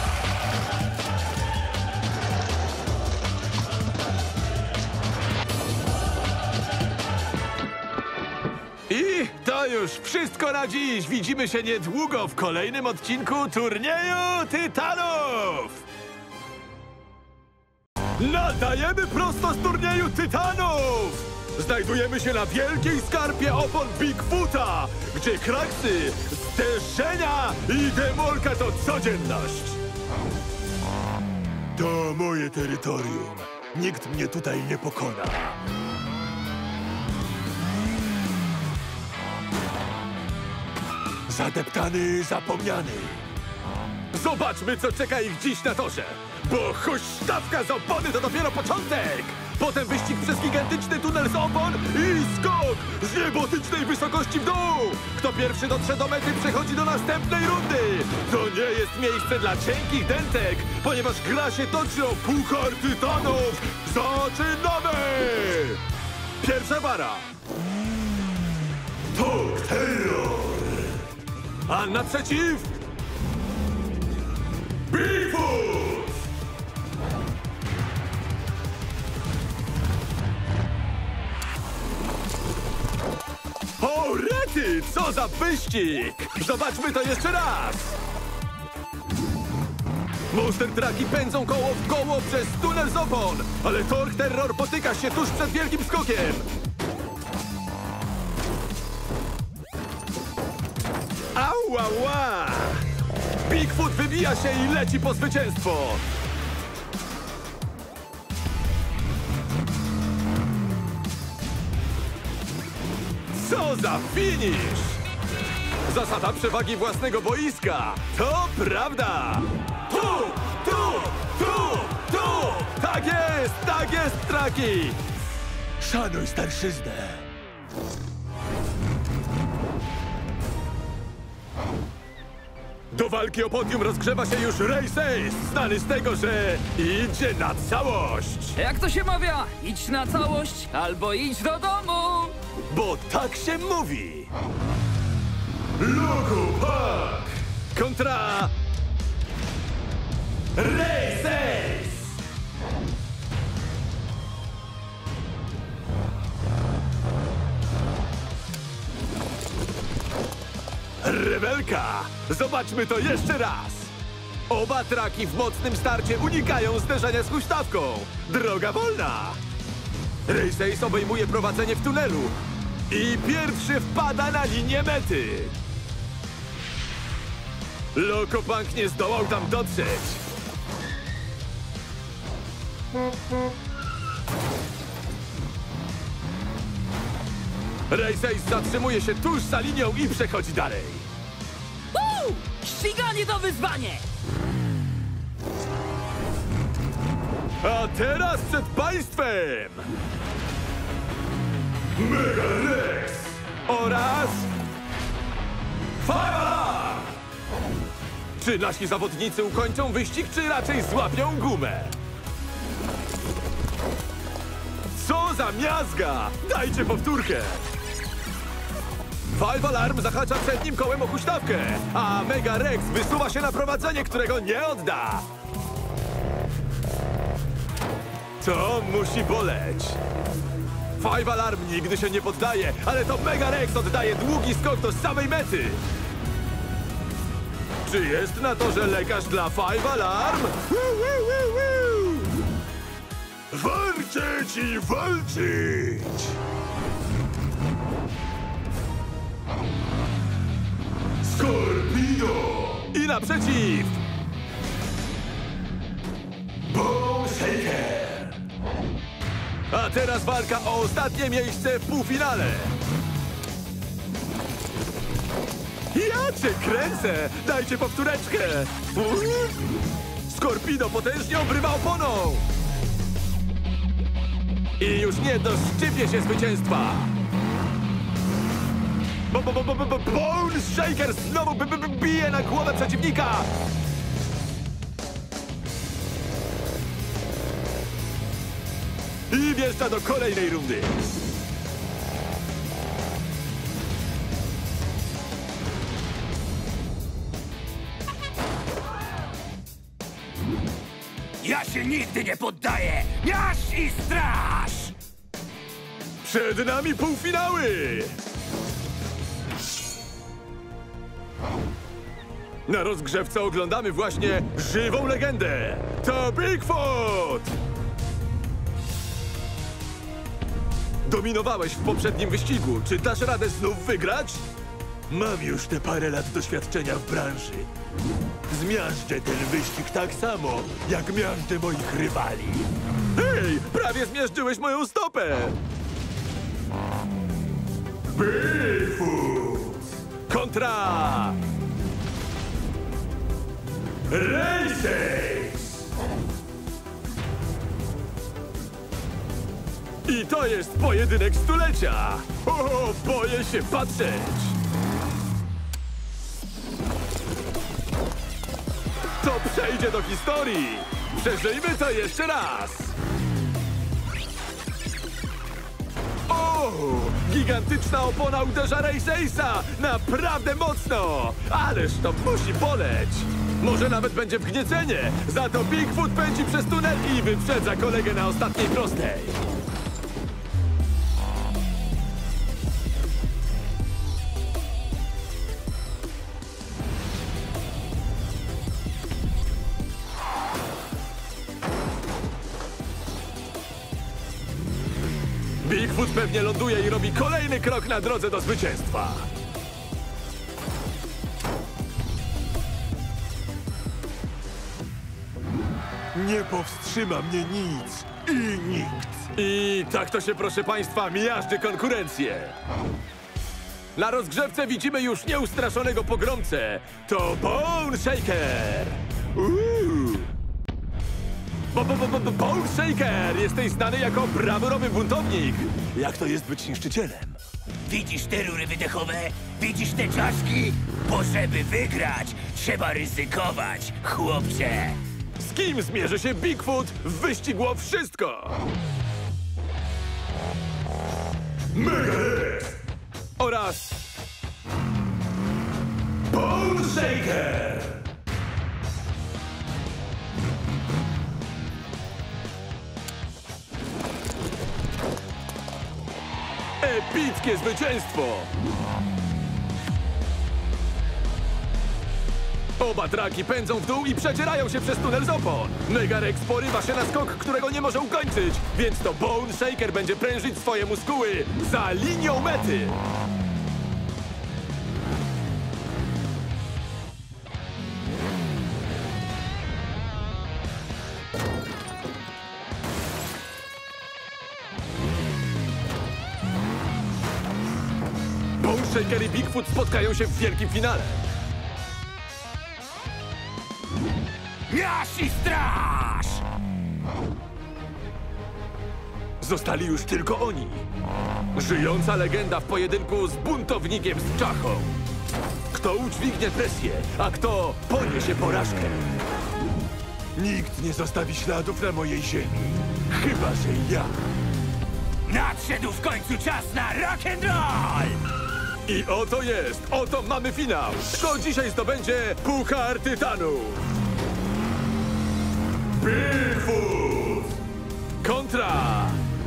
I to już wszystko na dziś. Widzimy się niedługo w kolejnym odcinku Turnieju Tytanów! Nadajemy prosto z Turnieju Tytanów! Znajdujemy się na wielkiej skarpie opon Bigfoota, gdzie kraksy, zderzenia i demolka to codzienność. To moje terytorium. Nikt mnie tutaj nie pokona. Zadeptany, zapomniany. Zobaczmy, co czeka ich dziś na torze. Bo huśtawka z opony to dopiero początek! Potem wyścig przez gigantyczny tunel z opon i skok z niebotycznej wysokości w dół! Kto pierwszy dotrze do mety, przechodzi do następnej rundy! To nie jest miejsce dla cienkich dętek, ponieważ gra się toczy o Puchar Tytanów! Zaczynamy! Pierwsza para. Torque Terror! A naprzeciw... Bigfoot! O rety, co za wyścig! Zobaczmy to jeszcze raz! Monster Trucki pędzą koło w koło przez tunel z opon, ale Torque Terror potyka się tuż przed wielkim skokiem. Ała! Bigfoot wybija się i leci po zwycięstwo! Co za finisz! Zasada przewagi własnego boiska! To prawda! Tu! Tak jest, Traki! Szanuj starszyznę! Do walki o podium rozgrzewa się już Race, znany z tego, że idzie na całość!
Jak to się mawia? Idź na całość albo idź do domu!
Bo tak się mówi! Loco Park! kontra Race! Rewelka! Zobaczmy to jeszcze raz! Oba traki w mocnym starcie unikają zderzenia z huśtawką. Droga wolna! Race Ace obejmuje prowadzenie w tunelu i pierwszy wpada na linię mety. Lokopunk nie zdołał tam dotrzeć. Race Ace zatrzymuje się tuż za linią i przechodzi dalej.
Ściganie to wyzwanie!
A teraz przed państwem Mega Rex oraz Five Alarm! Czy nasi zawodnicy ukończą wyścig, czy raczej złapią gumę? Co za miazga! Dajcie powtórkę! Five Alarm zahacza przednim kołem o huśtawkę, a Mega Rex wysuwa się na prowadzenie, którego nie odda. To musi boleć. Five Alarm nigdy się nie poddaje, ale to Mega Rex oddaje długi skok do samej mety. Czy jest na torze lekarz dla Five Alarm?
Walczyć i walczyć! Skorpido!
I naprzeciw!
Bone Shaker!
A teraz walka o ostatnie miejsce w półfinale. Ja cię kręcę! Dajcie powtóreczkę! Skorpido potężnie obrywa oponą! I już nie doszczypie się zwycięstwa! Bone Shaker znowu bije na głowę przeciwnika! I wjeżdża do kolejnej rundy.
Ja się nigdy nie poddaję! Jaś i straż!
Przed nami półfinały! Na rozgrzewce oglądamy właśnie żywą legendę. To Bigfoot! Dominowałeś w poprzednim wyścigu. Czy dasz radę znów wygrać?
Mam już te parę lat doświadczenia w branży. Zmiażdżę ten wyścig tak samo, jak miażdżę moich rywali.
Hej, prawie zmiażdżyłeś moją stopę!
Bigfoot!
Kontra
Race Ace!
I to jest pojedynek stulecia! O, boję się patrzeć! To przejdzie do historii! Przeżyjmy to jeszcze raz! O! Gigantyczna opona uderza Race Ace'a! Naprawdę mocno! Ależ to musi boleć! Może nawet będzie wgniecenie! Za to Bigfoot pędzi przez tunel i wyprzedza kolegę na ostatniej prostej! Bigfoot pewnie ląduje i robi kolejny krok na drodze do zwycięstwa.
Nie powstrzyma mnie nic i nikt.
I tak to się, proszę państwa, miażdży konkurencję. Na rozgrzewce widzimy już nieustraszonego pogromcę. To Bone Shaker! Bone Shaker! Jesteś znany jako brawurowy buntownik. Jak to jest być niszczycielem?
Widzisz te rury wydechowe? Widzisz te czaszki? Bo żeby wygrać, trzeba ryzykować, chłopcze!
Z kim zmierzy się Bigfoot w wyścigu o wszystko?
Mega Rex!
Oraz
Bone Shaker!
epickie zwycięstwo! Oba traki pędzą w dół i przecierają się przez tunel z opon. Mega Rex porywa się na skok, którego nie może ukończyć, więc to Bone Shaker będzie prężyć swoje muskuły za linią mety. Bone Shaker i Bigfoot spotkają się w wielkim finale.
Miasz i straż!
Zostali już tylko oni. Żyjąca legenda w pojedynku z buntownikiem z czachą. Kto udźwignie presję, a kto poniesie porażkę?
Nikt nie zostawi śladów na mojej ziemi. Chyba, że ja.
Nadszedł w końcu czas na rock'n'roll!
I oto jest, oto mamy finał. Kto dzisiaj zdobędzie Puchar Tytanów? Bigfoot kontra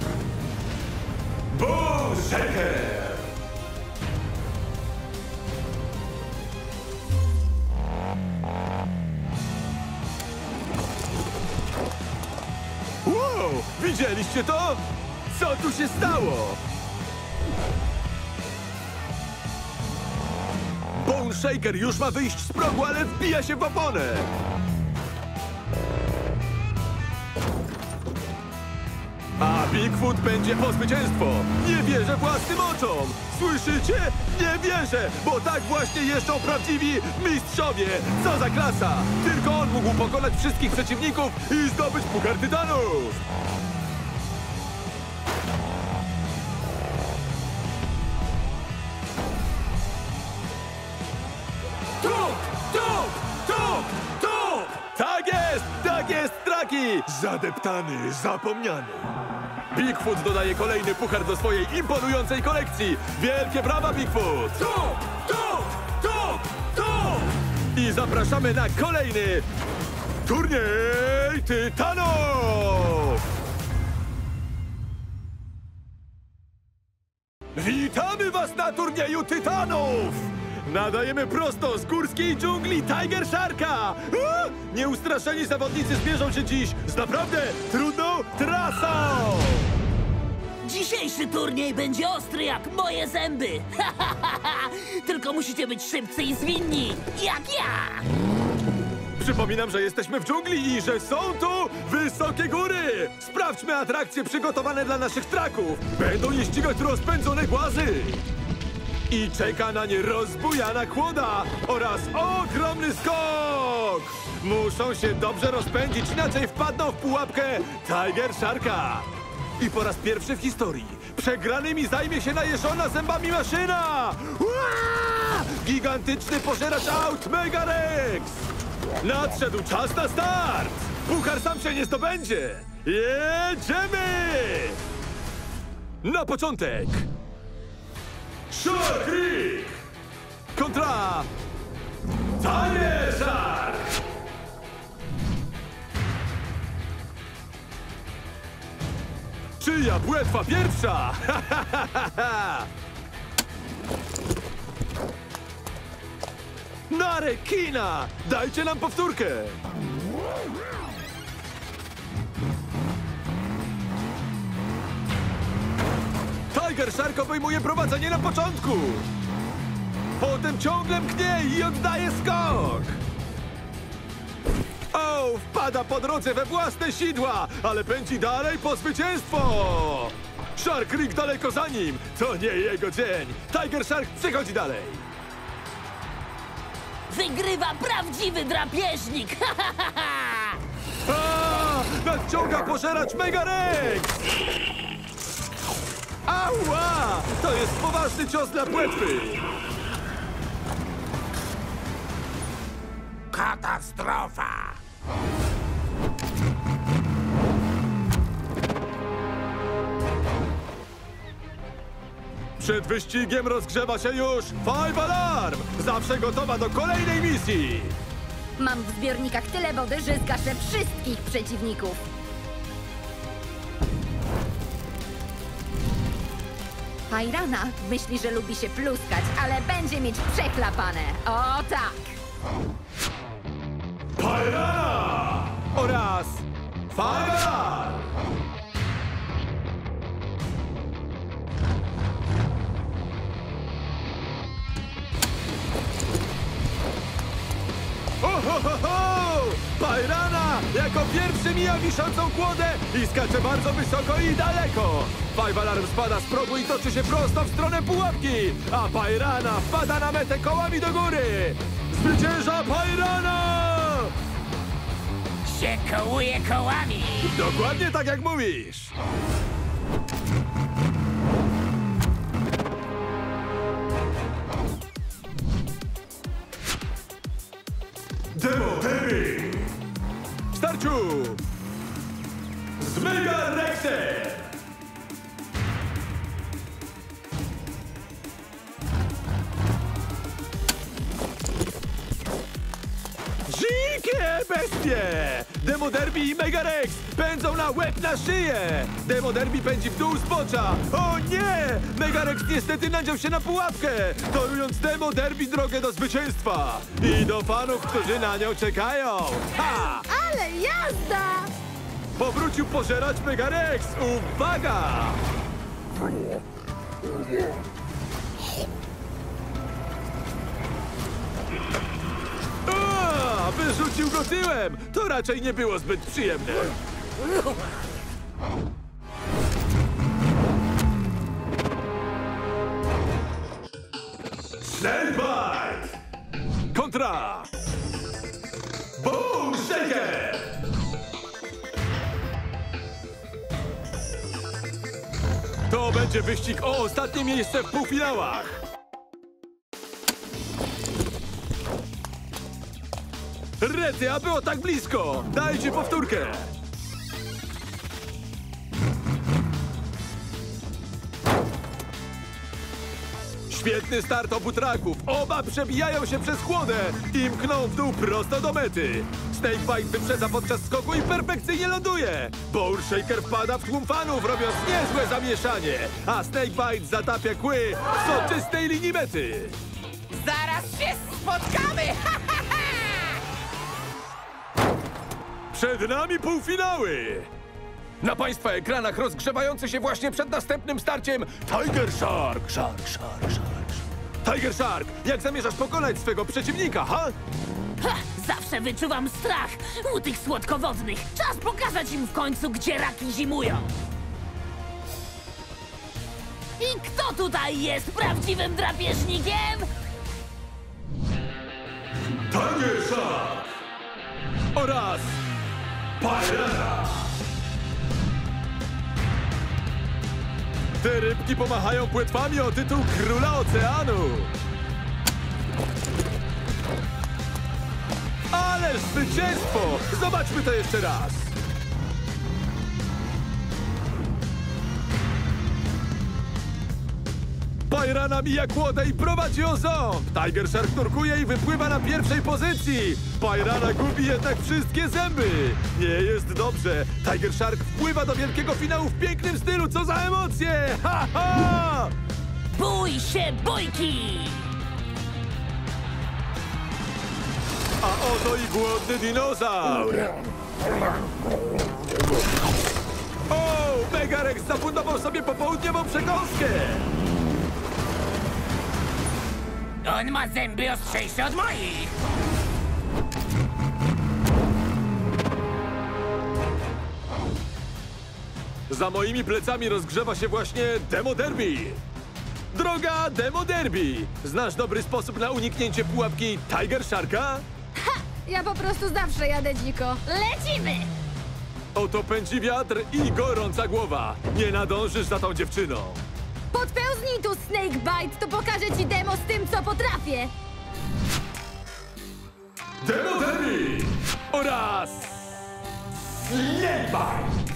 Bone Shaker. Wow, widzieliście to? Co tu się stało? Bone Shaker już ma wyjść z progu, ale wbija się w oponę. A Bigfoot będzie po zwycięstwo. Nie wierzę własnym oczom. Słyszycie? Nie wierzę, bo tak właśnie jeżdżą prawdziwi mistrzowie. Co za klasa! Tylko on mógł pokonać wszystkich przeciwników i zdobyć Puchar Tytanów. Tak jest, traki!
Zadeptany, zapomniany.
Bigfoot dodaje kolejny puchar do swojej imponującej kolekcji. Wielkie brawa, Bigfoot! I zapraszamy na kolejny turniej Tytanów! Witamy was na turnieju Tytanów! Nadajemy prosto z górskiej dżungli Tiger Sharka! Nieustraszeni zawodnicy zmierzą się dziś z naprawdę trudną trasą!
Dzisiejszy turniej będzie ostry jak moje zęby. Tylko musicie być szybcy i zwinni, jak ja.
Przypominam, że jesteśmy w dżungli i że są tu wysokie góry! Sprawdźmy atrakcje przygotowane dla naszych traków! Będą je ścigać rozpędzone głazy! I czeka na nie rozbujana kłoda oraz ogromny skok! Muszą się dobrze rozpędzić, inaczej wpadną w pułapkę Tiger Sharka! I po raz pierwszy w historii przegranymi zajmie się najeżona zębami maszyna! Uaa! Gigantyczny pożeracz aut Mega Rex! Nadszedł czas na start! Puchar sam się nie zdobędzie! Jedziemy! Na początek! Shark Creek kontra Tiger Shark! Czyja płetwa pierwsza? Na rekina! Dajcie nam powtórkę! Tiger Shark obejmuje prowadzenie na początku! Potem ciągle mknie i oddaje skok! O, wpada po drodze we własne sidła, ale pędzi dalej po zwycięstwo! Shark Creek daleko za nim! To nie jego dzień! Tiger Shark przechodzi dalej!
Wygrywa prawdziwy drapieżnik!
Nadciąga pożeracz Mega Rex! Ała! To jest poważny cios dla płetwy!
Katastrofa!
Przed wyścigiem rozgrzewa się już Five Alarm! Zawsze gotowa do kolejnej misji!
Mam w zbiornikach tyle wody, że zgaszę wszystkich przeciwników. Pyrana myśli, że lubi się pluskać, ale będzie mieć przechlapane. O tak!
Pyrana! Oraz Firebar! Pyrana jako pierwszy mija wiszącą kłodę i skacze bardzo wysoko i daleko. Five Alarm spada z progu i toczy się prosto w stronę pułapki, a Pyrana wpada na metę kołami do góry. Zwycięża Pyrana!
Się kołuje kołami.
Dokładnie tak jak mówisz. Demo Heavy! W starciu! Z Mega Rexem! Dzikie bestie! Demo Derby i Mega Rex pędzą na łeb na szyję! Demo Derby pędzi w dół zbocza! O nie! Mega Rex niestety nadział się na pułapkę, torując Demo Derby drogę do zwycięstwa! I do fanów, którzy na nią czekają! Ha!
Ale jazda!
Powrócił pożerać Mega Rex! Uwaga! Wyrzucił go tyłem! To raczej nie było zbyt przyjemne. Snakebite! Kontra! Boom Shaker! To będzie wyścig o ostatnie miejsce w półfinałach. Rety, a było tak blisko! Dajcie powtórkę! Świetny start obu traków. Oba przebijają się przez chłodę i mkną w dół prosto do mety. Snakebite wyprzedza podczas skoku i perfekcyjnie ląduje. Bowl Shaker wpada w tłum fanów, robiąc niezłe zamieszanie. A Snakebite zatapia kły w soczystej linii mety.
Zaraz się spotkamy!
Przed nami półfinały! Na Państwa ekranach rozgrzewający się właśnie przed następnym starciem Tiger Shark! Tiger Shark, jak zamierzasz pokonać swego przeciwnika, ha?
Ha! Zawsze wyczuwam strach u tych słodkowodnych. Czas pokazać im w końcu, gdzie raki zimują. I kto tutaj jest prawdziwym drapieżnikiem?
Tiger Shark! Oraz Pyrana! Te rybki pomachają płetwami o tytuł Króla Oceanu! Ależ zwycięstwo! Zobaczmy to jeszcze raz! Pyrana mija kłodę i prowadzi o ząb! Tiger Shark nurkuje i wypływa na pierwszej pozycji! Pyrana gubi jednak wszystkie zęby! Nie jest dobrze! Tiger Shark wpływa do wielkiego finału w pięknym stylu! Co za emocje! Ha, ha!
Bój się bójki!
A oto i głodny dinozaur! O! Mega Rex zafundował sobie popołudniową przekąskę!
On ma zęby ostrzejsze od moich.
Za moimi plecami rozgrzewa się właśnie Demo Derby. Droga Demo Derby, znasz dobry sposób na uniknięcie pułapki Tiger Sharka?
Ja po prostu zawsze jadę dziko.
Lecimy!
Oto pędzi wiatr i gorąca głowa. Nie nadążysz za tą dziewczyną.
Podpełznij tu, Snakebite, to pokażę ci demo z tym, co potrafię.
Demo Derby oraz Snakebite.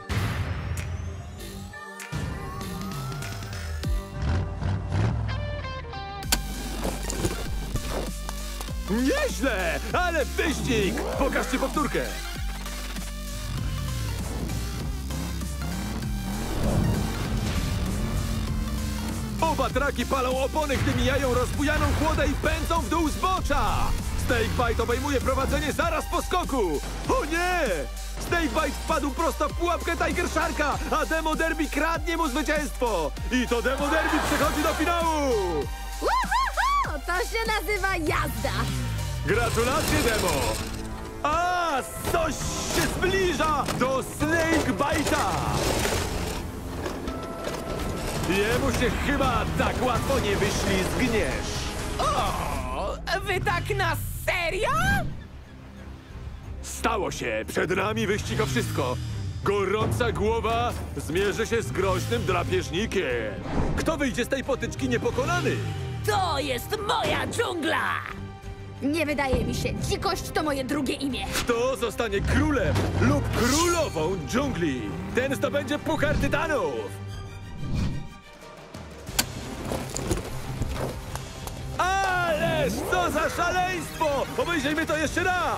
Nieźle, ale wyścig! Pokażcie powtórkę. Oba traki palą opony, gdy mijają rozbujaną kłodę i pędzą w dół zbocza. Snakebite obejmuje prowadzenie zaraz po skoku. O nie! Snakebite wpadł prosto w pułapkę Tiger Sharka, a Demo Derby kradnie mu zwycięstwo. I to Demo Derby przechodzi do finału.
Uhuhu! To się nazywa jazda!
Gratulacje, Demo! A, coś się zbliża do Snakebite'a! Jemu się chyba tak łatwo nie wyślizgniesz.
O, wy tak na serio?
Stało się! Przed nami wyścig o wszystko. Gorąca głowa zmierzy się z groźnym drapieżnikiem. Kto wyjdzie z tej potyczki niepokonany?
To jest moja dżungla!
Nie wydaje mi się. Dzikość to moje drugie imię.
Kto zostanie królem lub królową dżungli? Ten zdobędzie Puchar Tytanów! Ależ co za szaleństwo! Obejrzyjmy to jeszcze raz!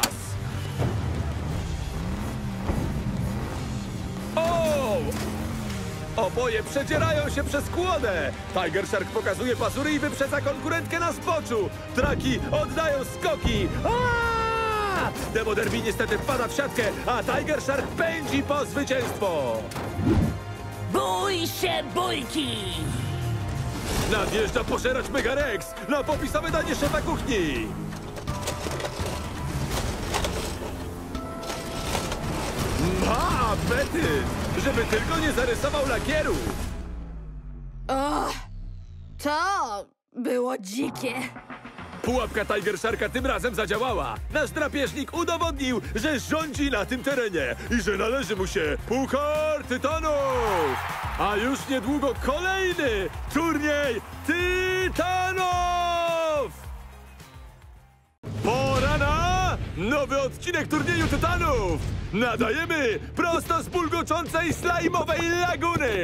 O! Oboje przedzierają się przez kłodę! Tiger Shark pokazuje pazury i wyprzedza konkurentkę na zboczu! Traki oddają skoki! Aaaa! Demo Derby niestety wpada w siatkę, a Tiger Shark pędzi po zwycięstwo!
Bój się bójki!
Nadjeżdża pożeracz Mega Rex na popisowe danie szefa kuchni! Ma apetyt! Żeby tylko nie zarysował lakieru!
O, to było dzikie.
Pułapka Tiger Sharka tym razem zadziałała. Nasz drapieżnik udowodnił, że rządzi na tym terenie i że należy mu się Puchar Tytanów! A już niedługo kolejny turniej Tytanów! Pora na nowy odcinek turnieju Tytanów! Nadajemy prosto z bulgoczącej slajmowej laguny!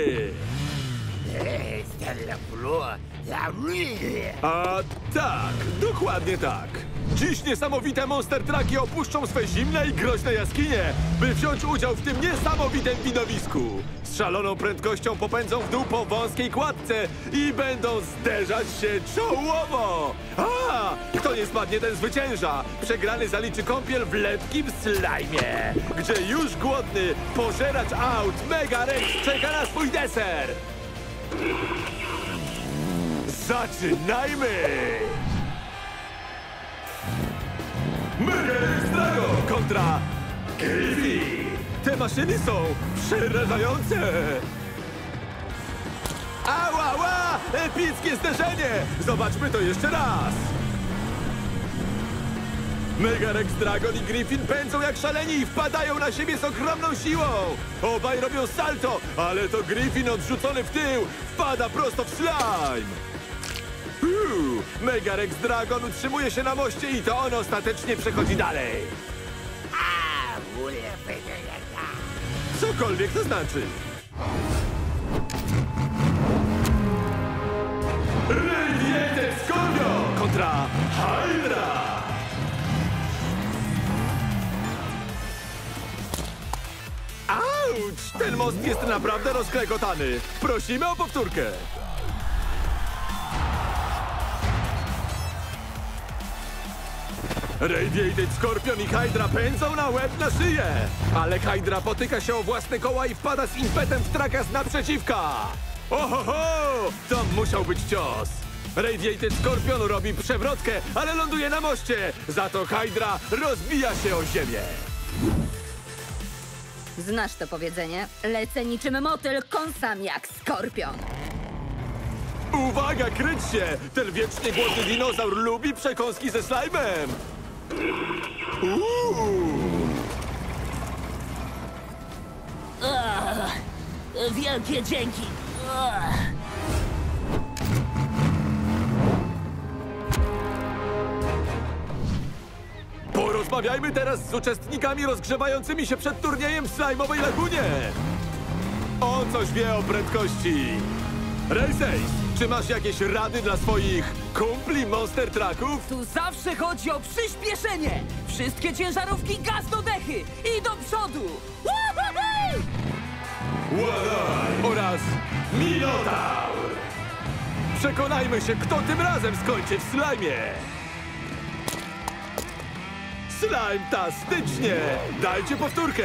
A tak, dokładnie tak. Dziś niesamowite Monster Trucki opuszczą swe zimne i groźne jaskinie, by wziąć udział w tym niesamowitym winowisku. Z szaloną prędkością popędzą w dół po wąskiej kładce i będą zderzać się czołowo. A, kto nie spadnie, ten zwycięża. Przegrany zaliczy kąpiel w lepkim slajmie, gdzie już głodny pożeracz aut Mega Rex czeka na swój deser. Zaczynajmy! Mega Rex Dragon kontra Griffin! Te maszyny są przerażające! Ała, ała! Epickie zderzenie! Zobaczmy to jeszcze raz! Mega Rex Dragon i Griffin pędzą jak szaleni i wpadają na siebie z ogromną siłą! Obaj robią salto, ale to Griffin odrzucony w tył wpada prosto w slime! Mega Rex Dragon utrzymuje się na moście i to on ostatecznie przechodzi dalej. Cokolwiek to znaczy. Radiated Scorpion kontra Hydra. Auć! Ten most jest naprawdę rozklekotany. Prosimy o powtórkę. Radiated Scorpion i Hydra pędzą na łeb na szyję. Ale Hydra potyka się o własne koła i wpada z impetem w traka z naprzeciwka. Ohoho! To musiał być cios. Radiated Scorpion robi przewrotkę, ale ląduje na moście. Za to Hydra rozbija się o ziemię.
Znasz to powiedzenie? Lecę niczym motyl, kąsam jak skorpion.
Uwaga, kryć się! Ten wiecznie głodny dinozaur lubi przekąski ze slajmem.
Wielkie dzięki!
Porozmawiajmy teraz z uczestnikami rozgrzewającymi się przed turniejem w slajmowej lagunie. On coś wie o prędkości. Race, czy masz jakieś rady dla swoich kumpli Monster Trucków?
Tu zawsze chodzi o przyspieszenie! Wszystkie ciężarówki gaz do dechy i do przodu!
Ładaj oraz Minotaur! Przekonajmy się, kto tym razem skończy w slajmie. Slajmtastycznie! Dajcie powtórkę!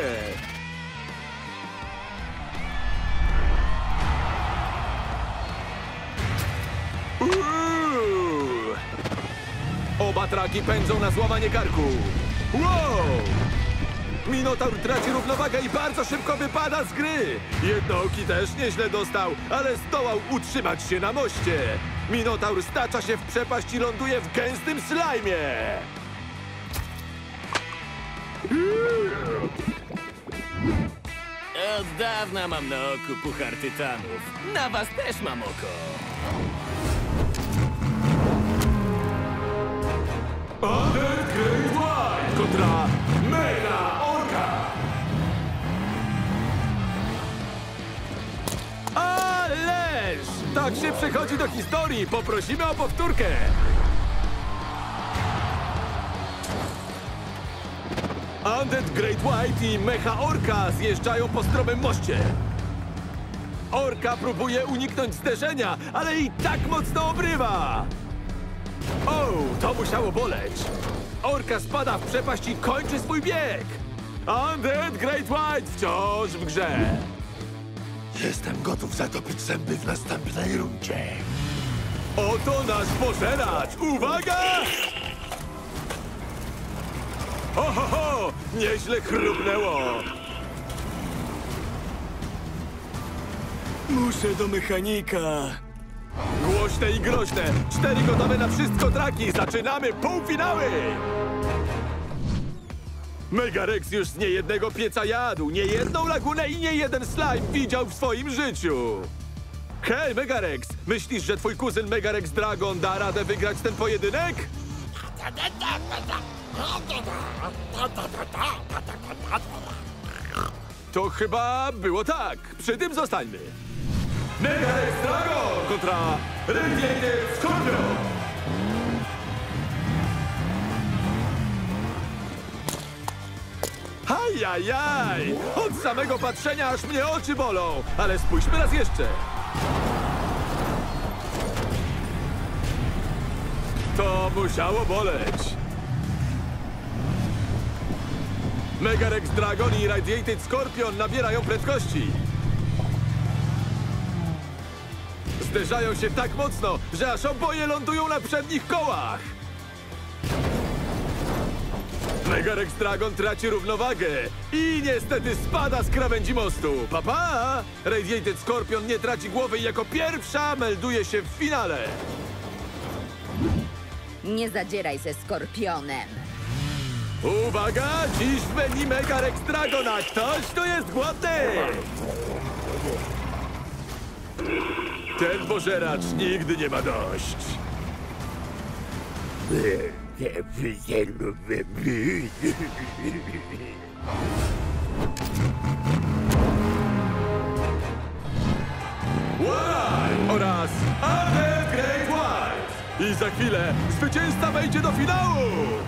Oba traki pędzą na złamanie karku. Wow! Minotaur traci równowagę i bardzo szybko wypada z gry. Jednooki też nieźle dostał, ale zdołał utrzymać się na moście. Minotaur stacza się w przepaść i ląduje w gęstym slajmie.
Od dawna mam na oku Puchar Tytanów. Na was też mam oko.
Undead Great White kontra Mega Orka. Ależ! Tak się przechodzi do historii. Poprosimy o powtórkę. Undead Great White i Mecha Orka zjeżdżają po stromym moście. Orka próbuje uniknąć zderzenia, ale i tak mocno obrywa. O, to musiało boleć. Orka spada w przepaść i kończy swój bieg. Undead Great White wciąż w grze.
Jestem gotów zatopić zęby w następnej rundzie.
Oto nasz pożeracz. Uwaga! Ohoho! Nieźle chrupnęło.
Muszę do mechanika.
Głośne i groźne. 4 gotowe na wszystko traki. Zaczynamy półfinały. Megarex już z niejednego pieca jadł. Niejedną lagunę i niejeden slime widział w swoim życiu. Hej, Megarex! Myślisz, że twój kuzyn Megarex Dragon da radę wygrać ten pojedynek? To chyba było tak. Przy tym zostańmy. Megarex Dragon kontra Radiated Scorpion. Ajajaj! Od samego patrzenia aż mnie oczy bolą. Ale spójrzmy raz jeszcze. To musiało boleć. Megarex Dragon i Radiated Scorpion nabierają prędkości. Zderzają się tak mocno, że aż oboje lądują na przednich kołach. Megarex Dragon traci równowagę i niestety spada z krawędzi mostu. Pa! Radiated Scorpion nie traci głowy i jako pierwsza melduje się w finale.
Nie zadzieraj ze Skorpionem.
Uwaga! Dziś w menu Megarex Dragona ktoś tu jest głodny! Ten pożeracz nigdy nie ma dość. White oraz Undead Great White. I za chwilę zwycięzca wejdzie do finału!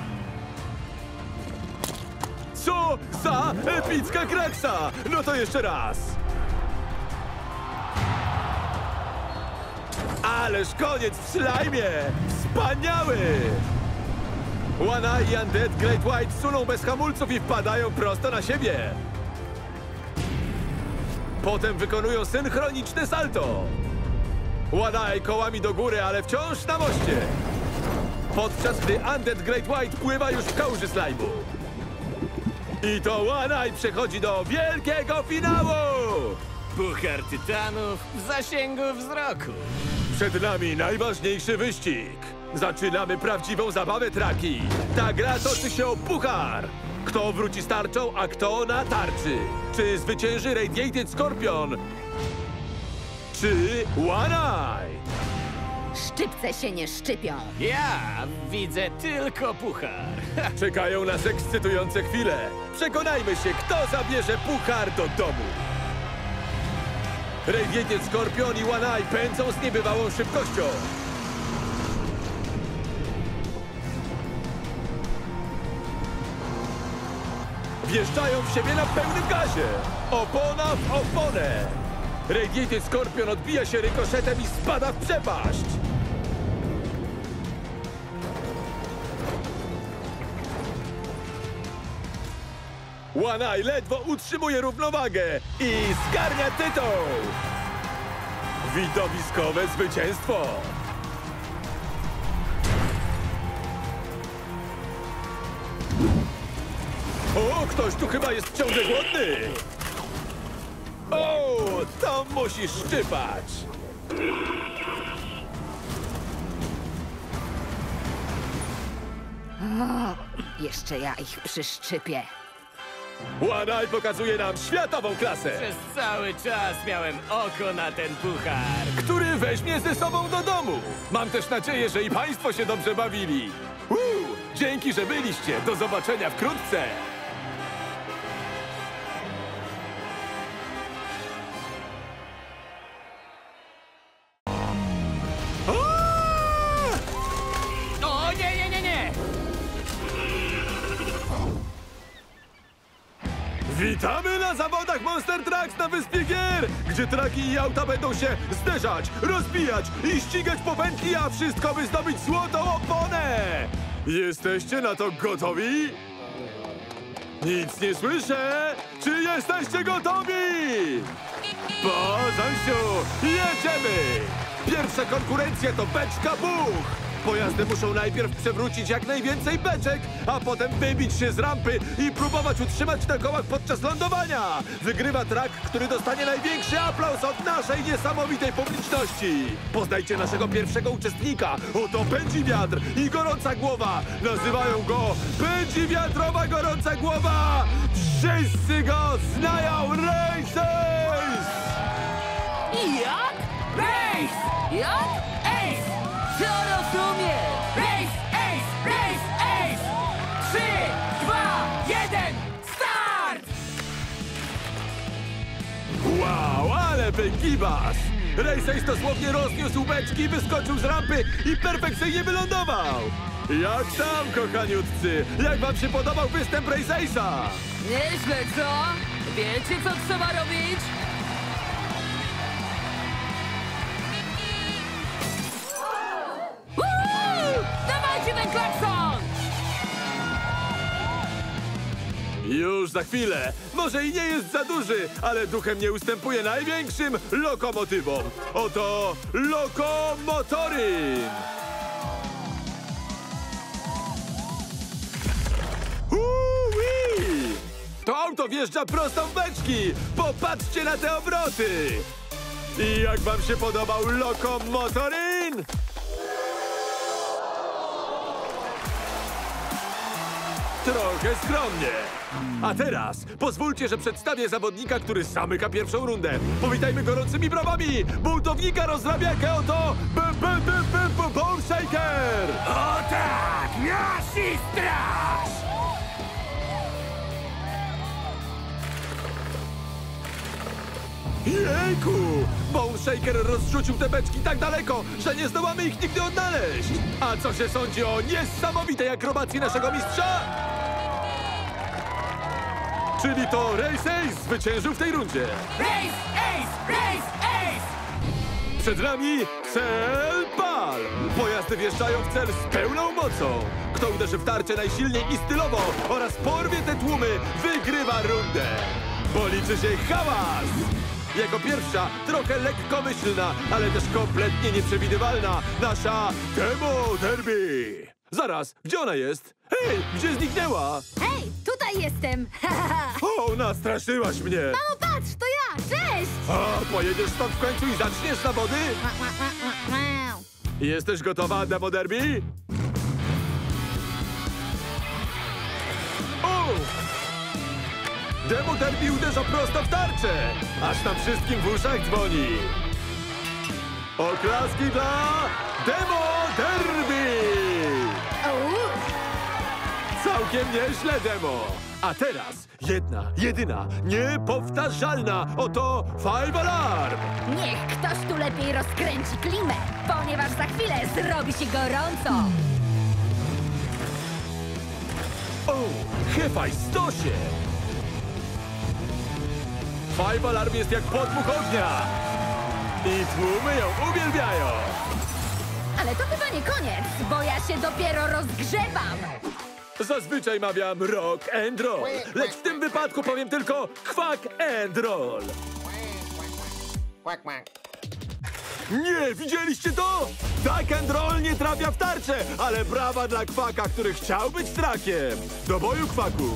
Co za epicka kraksa! No to jeszcze raz! Ależ koniec w slajmie! Wspaniały! One i Undead Great White suną bez hamulców i wpadają prosto na siebie. Potem wykonują synchroniczne salto. One kołami do góry, ale wciąż na moście. Podczas gdy Undead Great White pływa już w kałuży slajmu. I to One przechodzi do wielkiego finału!
Puchar Tytanów w zasięgu wzroku.
Przed nami najważniejszy wyścig. Zaczynamy prawdziwą zabawę traki. Ta gra toczy się o puchar. Kto wróci z tarczą, a kto na tarczy? Czy zwycięży Radiated Scorpion? Czy One?
Szczypce się nie szczypią.
Ja widzę tylko puchar.
Czekają nas ekscytujące chwile. Przekonajmy się, kto zabierze puchar do domu. Radiated Scorpion i One pędzą z niebywałą szybkością. Wjeżdżają w siebie na pełnym gazie. Opona w oponę. Radiated Scorpion odbija się rykoszetem i spada w przepaść. One Eye ledwo utrzymuje równowagę i zgarnia tytuł. Widowiskowe zwycięstwo. O, ktoś tu chyba jest ciągle głodny. O, to musisz szczypać.
Jeszcze ja ich przyszczypię.
One Eye pokazuje nam światową klasę,
Przez cały czas miałem oko na ten puchar.
który weźmie ze sobą do domu. Mam też nadzieję, że i państwo się dobrze bawili. Dzięki, że byliście. Do zobaczenia wkrótce.
O, nie!
Witamy na zawodach Monster Trucks na Wyspie Gier, gdzie traki i auta będą się zderzać, rozbijać i ścigać po pętli, a wszystko by zdobyć złotą oponę! Jesteście na to gotowi? Nic nie słyszę! Czy jesteście gotowi? Porządku, jedziemy! Pierwsza konkurencja to beczka Buch! Pojazdy muszą najpierw przewrócić jak najwięcej beczek, a potem wybić się z rampy i próbować utrzymać na kołach podczas lądowania. Wygrywa trak, który dostanie największy aplauz od naszej niesamowitej publiczności. Poznajcie naszego pierwszego uczestnika. Oto Pędzi Wiatr i Gorąca Głowa. Nazywają go Pędzi Wiatrowa Gorąca Głowa. Wszyscy go znają. Race!
Jak?
Race!
Jak?
Ace!
Co rozumiem?
Race! Ace! Race! Ace! 3, 2, 1, start!
Wow, ale pękibas! Race dosłownie rozniósł beczki, wyskoczył z rampy i perfekcyjnie wylądował! Jak tam, kochaniutcy? Jak wam się podobał występ Race'a?
Nieźle, co? Wiecie, co trzeba robić? Woohoo! Dawajcie ten klakson!
Już za chwilę. Może i nie jest za duży, ale duchem nie ustępuje największym lokomotywom. Oto Lokomotoryn! Ui! To auto wjeżdża prosto w beczki! Popatrzcie na te obroty! I jak wam się podobał Lokomotoryn? Trochę skromnie. A teraz pozwólcie, że przedstawię zawodnika, który zamyka pierwszą rundę. Powitajmy gorącymi brawami buntownika rozrabiakę, oto Bone Shaker!
O tak, nasz i straż!
Jejku! Bone Shaker rozrzucił te beczki tak daleko, że nie zdołamy ich nigdy odnaleźć. A co się sądzi o niesamowitej akrobacji naszego mistrza? Czyli to Race Ace zwyciężył w tej rundzie.
Race! Ace! Race! Ace!
Przed nami cel Pal. Pojazdy wjeżdżają w cel z pełną mocą. Kto uderzy w tarczę najsilniej i stylowo oraz porwie te tłumy, wygrywa rundę. Bo liczy się hałas. Jako pierwsza, trochę lekkomyślna, ale też kompletnie nieprzewidywalna, nasza Demo Derby. Zaraz, gdzie ona jest? Hej, gdzie zniknęła?
Hej, tutaj jestem!
O, nastraszyłaś mnie.
O, patrz, to ja! Cześć!
A, pojedziesz stąd w końcu i zaczniesz zawody? Jesteś gotowa, Demo Derby? O! Demo Derby uderza prosto w tarczę, aż nam wszystkim w uszach dzwoni. Oklaski dla Demo Derby! Całkiem nieźle, Demo. A teraz jedna, jedyna, niepowtarzalna, oto Five Alarm!
Niech ktoś tu lepiej rozkręci klimę, ponieważ za chwilę zrobi się gorąco.
O, Hefaj stosie! Five Alarm jest jak podmuch ognia. I tłumy ją uwielbiają.
Ale to chyba nie koniec, bo ja się dopiero rozgrzewam.
Zazwyczaj mawiam rock and roll, lecz w tym wypadku powiem tylko quack and roll. Nie, widzieliście to? Duck and roll nie trafia w tarczę, ale brawa dla Kwaka, który chciał być trakiem. Do boju, Kwaku!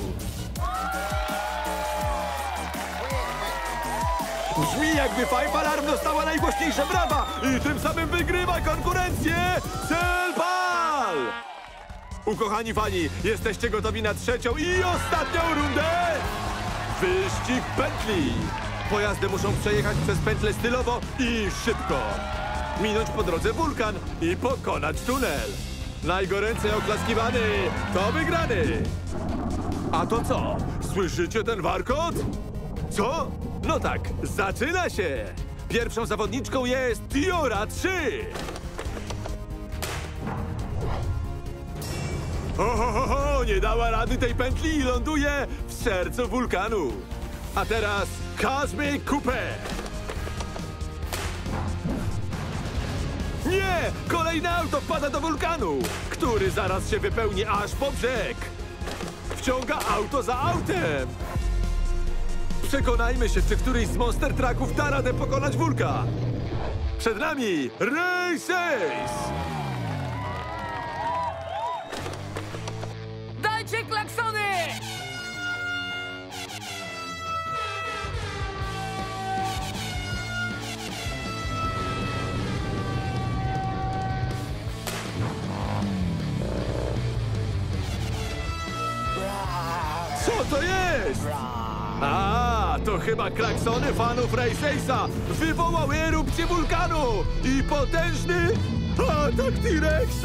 Brzmi, jakby Five Alarm dostała najgłośniejsze brawa i tym samym wygrywa konkurencję Cel Pal! Ukochani fani, jesteście gotowi na trzecią i ostatnią rundę? Wyścig pętli! Pojazdy muszą przejechać przez pętlę stylowo i szybko. Minąć po drodze wulkan i pokonać tunel. Najgoręcej oklaskiwany to wygrany. A to co? Słyszycie ten warkot? Co? No tak, zaczyna się! Pierwszą zawodniczką jest Tiora 3. Ho, nie dała rady tej pętli i ląduje w sercu wulkanu. A teraz Cosmic Coupe. Nie! Kolejne auto wpada do wulkanu, który zaraz się wypełni aż po brzeg. Wciąga auto za autem. Przekonajmy się, czy któryś z Monster Trucków da radę pokonać wulkan. Przed nami Race Ace!
Dajcie klaksony!
Co to jest? A, to chyba klaksony fanów Race Ace'a wywołały erupcję wulkanu i potężny atak T-Rexa!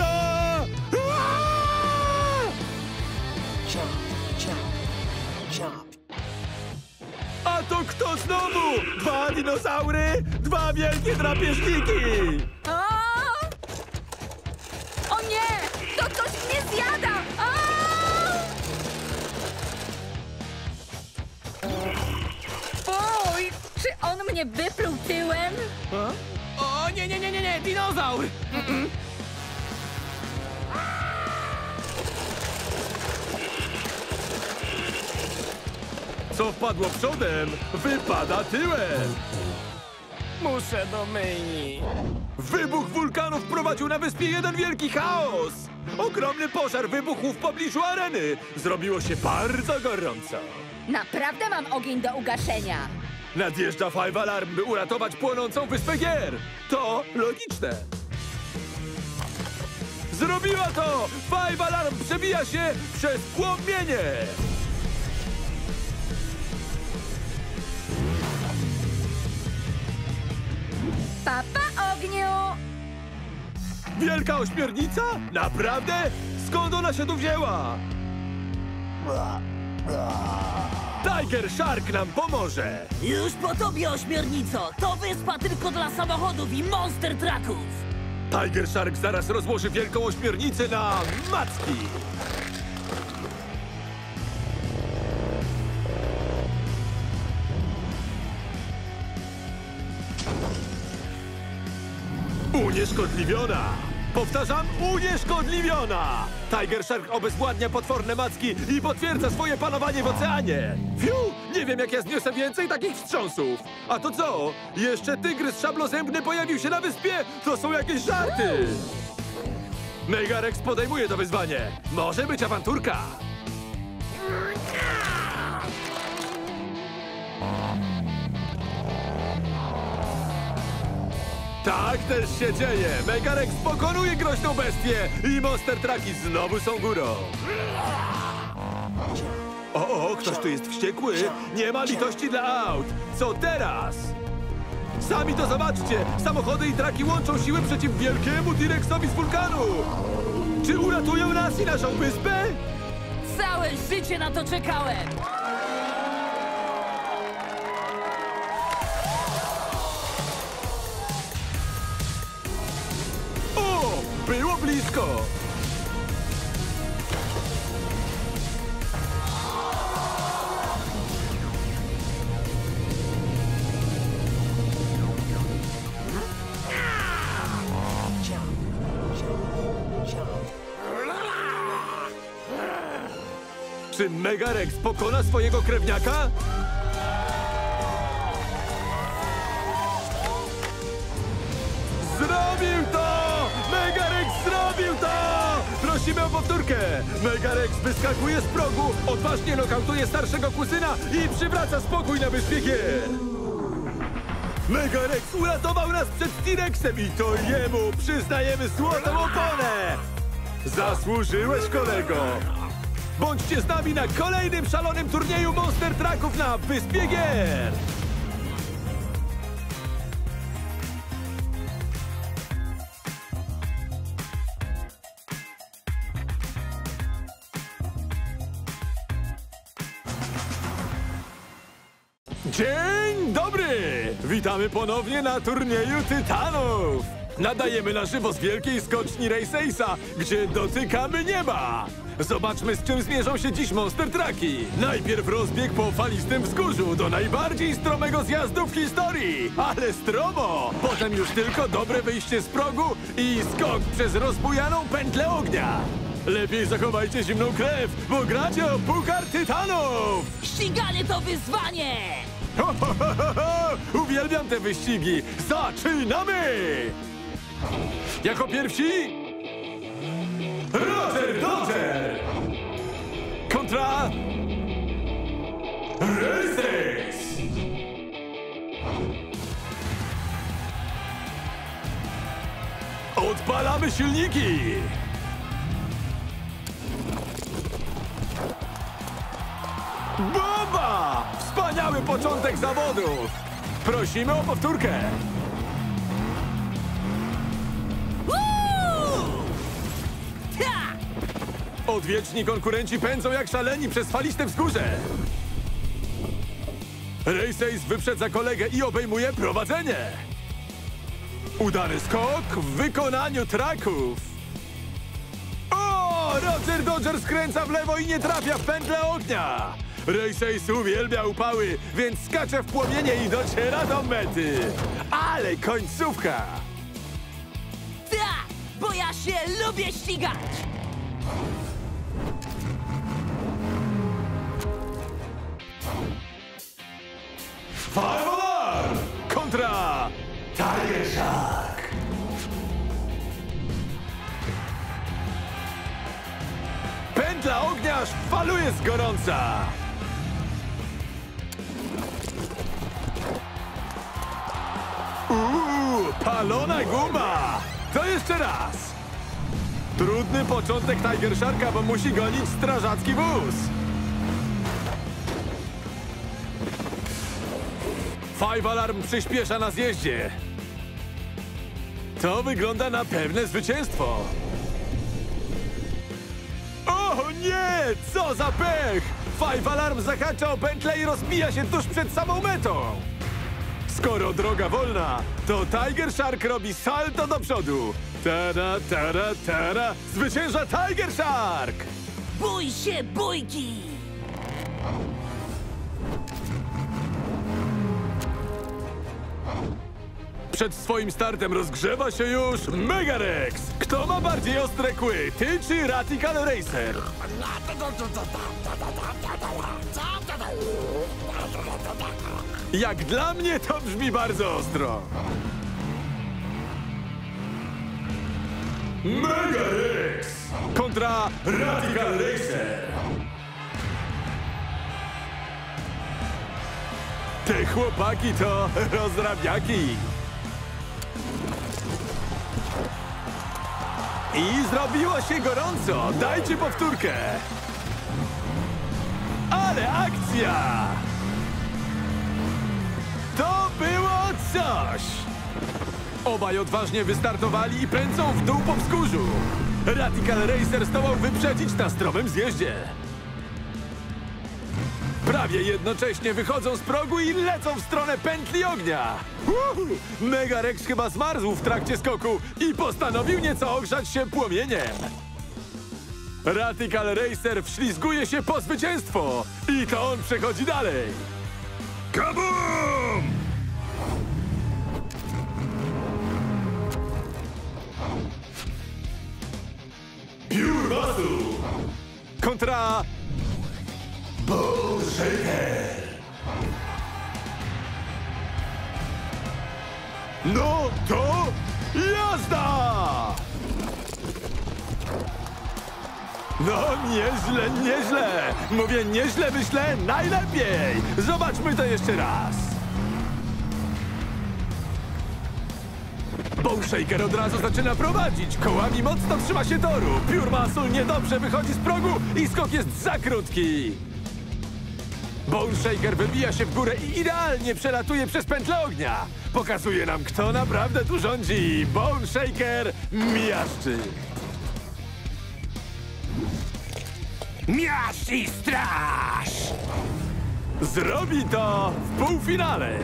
A to kto znowu? Dwa dinozaury, dwa wielkie drapieżniki!
O nie! To coś mnie zjada! Fuj! Czy on mnie wypluł tyłem?
O, nie, dinozaur!
Co wpadło przodem, wypada tyłem!
Muszę do myjni.
Wybuch wulkanu wprowadził na wyspie jeden wielki chaos! Ogromny pożar wybuchł w pobliżu areny. Zrobiło się bardzo gorąco.
Naprawdę mam ogień do ugaszenia.
Nadjeżdża Five Alarm, by uratować płonącą wyspę gier. To logiczne. Zrobiła to! Five Alarm przebija się przez płomienie!
Papa ogniu!
Wielka ośmiornica? Naprawdę? Skąd ona się tu wzięła? Tiger Shark nam pomoże!
Już po tobie, ośmiornico! To wyspa tylko dla samochodów i Monster Trucków!
Tiger Shark zaraz rozłoży wielką ośmiornicę na macki! Unieszkodliwiona! Powtarzam, unieszkodliwiona! Tiger Shark obezwładnia potworne macki i potwierdza swoje panowanie w oceanie! Fiu! Nie wiem, jak ja zniosę więcej takich wstrząsów! A to co? Jeszcze tygrys szablozębny pojawił się na wyspie? To są jakieś żarty! Megarex podejmuje to wyzwanie! Może być awanturka! Tak też się dzieje! Megarex pokonuje groźną bestię i Monster Trucki znowu są górą! O, ktoś tu jest wściekły! Nie ma litości dla aut! Co teraz? Sami to zobaczcie! Samochody i traki łączą siły przeciw wielkiemu T-Rexowi z wulkanu! Czy uratują nas i naszą wyspę?
Całe życie na to czekałem!
O! Było blisko! Czy Mega Rex pokona swojego krewniaka? Zrobił to! Mega Rex zrobił to! Prosimy o powtórkę! Mega Rex wyskakuje z progu, odważnie nokautuje starszego kuzyna i przywraca spokój na wyspie Gier. Mega Rex uratował nas przed T-Rexem i to jemu przyznajemy złotą oponę! Zasłużyłeś, kolego! Bądźcie z nami na kolejnym szalonym turnieju Monster Trucków na wyspie Gier! Dzień dobry! Witamy ponownie na turnieju Tytanów! Nadajemy na żywo z wielkiej skoczni Race Ace'a, gdzie dotykamy nieba! Zobaczmy, z czym zmierzą się dziś Monster Trucki! Najpierw rozbieg po falistym wzgórzu do najbardziej stromego zjazdu w historii! Ale stromo! Potem już tylko dobre wyjście z progu i skok przez rozbujaną pętlę ognia! Lepiej zachowajcie zimną krew, bo gracie o Puchar Tytanów!
Ściganie to wyzwanie!
Ho, ho, ho, ho, ho! Uwielbiam te wyścigi! Zaczynamy! Jako pierwsi Roger Dodger kontra Race Ace. Odpalamy silniki! Bomba! Wspaniały początek zawodów! Prosimy o powtórkę!
Ha!
Odwieczni konkurenci pędzą jak szaleni przez faliste wzgórze! Race Ace wyprzedza kolegę i obejmuje prowadzenie! Udany skok w wykonaniu traków! O! Roger Dodger skręca w lewo i nie trafia w pętlę ognia! Race Ace uwielbia upały, więc skacze w płomienie i dociera do mety! Ale końcówka!
Tak, bo ja się lubię ścigać!
Five Alarm kontra Tiger Shark! Pętla ognia aż faluje z gorąca! Palona guma! To jeszcze raz! Trudny początek Tiger Sharka, bo musi gonić strażacki wóz! Five Alarm przyspiesza na zjeździe! To wygląda na pewne zwycięstwo! O nie! Co za pech! Five Alarm zahacza o pętlę i rozbija się tuż przed samą metą! Skoro droga wolna, to Tiger Shark robi salto do przodu! Tada, tada, tada! Zwycięża Tiger Shark!
Bój się bójki!
Przed swoim startem rozgrzewa się już Mega Rex! Kto ma bardziej ostre kły, ty czy Radical Racer? Jak dla mnie to brzmi bardzo ostro. Mega Rex kontra Radical Racer. Te chłopaki to rozrabiaki. I zrobiło się gorąco. Dajcie powtórkę. Ale akcja! To było coś! Obaj odważnie wystartowali i pędzą w dół po wzgórzu. Radical Racer zdołał wyprzedzić na stromym zjeździe. Prawie jednocześnie wychodzą z progu i lecą w stronę pętli ognia. Mega Rex chyba zmarzł w trakcie skoku i postanowił nieco ogrzać się płomieniem. Radical Racer wślizguje się po zwycięstwo i to on przechodzi dalej. Kabum! Pure Muscle kontra
Bone Shaker!
No to jazda! No, nieźle, nieźle. Mówię nieźle, myślę najlepiej. Zobaczmy to jeszcze raz. Bone Shaker od razu zaczyna prowadzić. Kołami mocno trzyma się toru. Pure Muscle niedobrze wychodzi z progu i skok jest za krótki. Bone Shaker wybija się w górę i idealnie przelatuje przez pętlę ognia. Pokazuje nam, kto naprawdę tu rządzi. Bone Shaker miażdży.
Miażdż i straż!
Zrobi to w półfinale.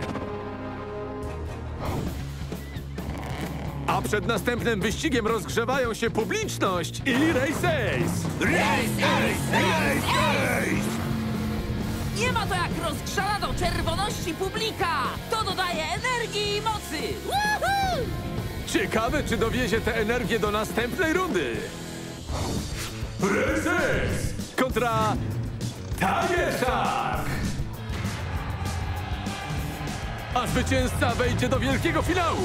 A przed następnym wyścigiem rozgrzewają się publiczność i Race Ace.
Nie ma to jak rozgrzana do czerwoności publika! To dodaje energii i mocy! Woohoo!
Ciekawe, czy dowiezie tę energię do następnej rundy. Race Ace kontra Tiger Shark. A zwycięzca wejdzie do wielkiego finału.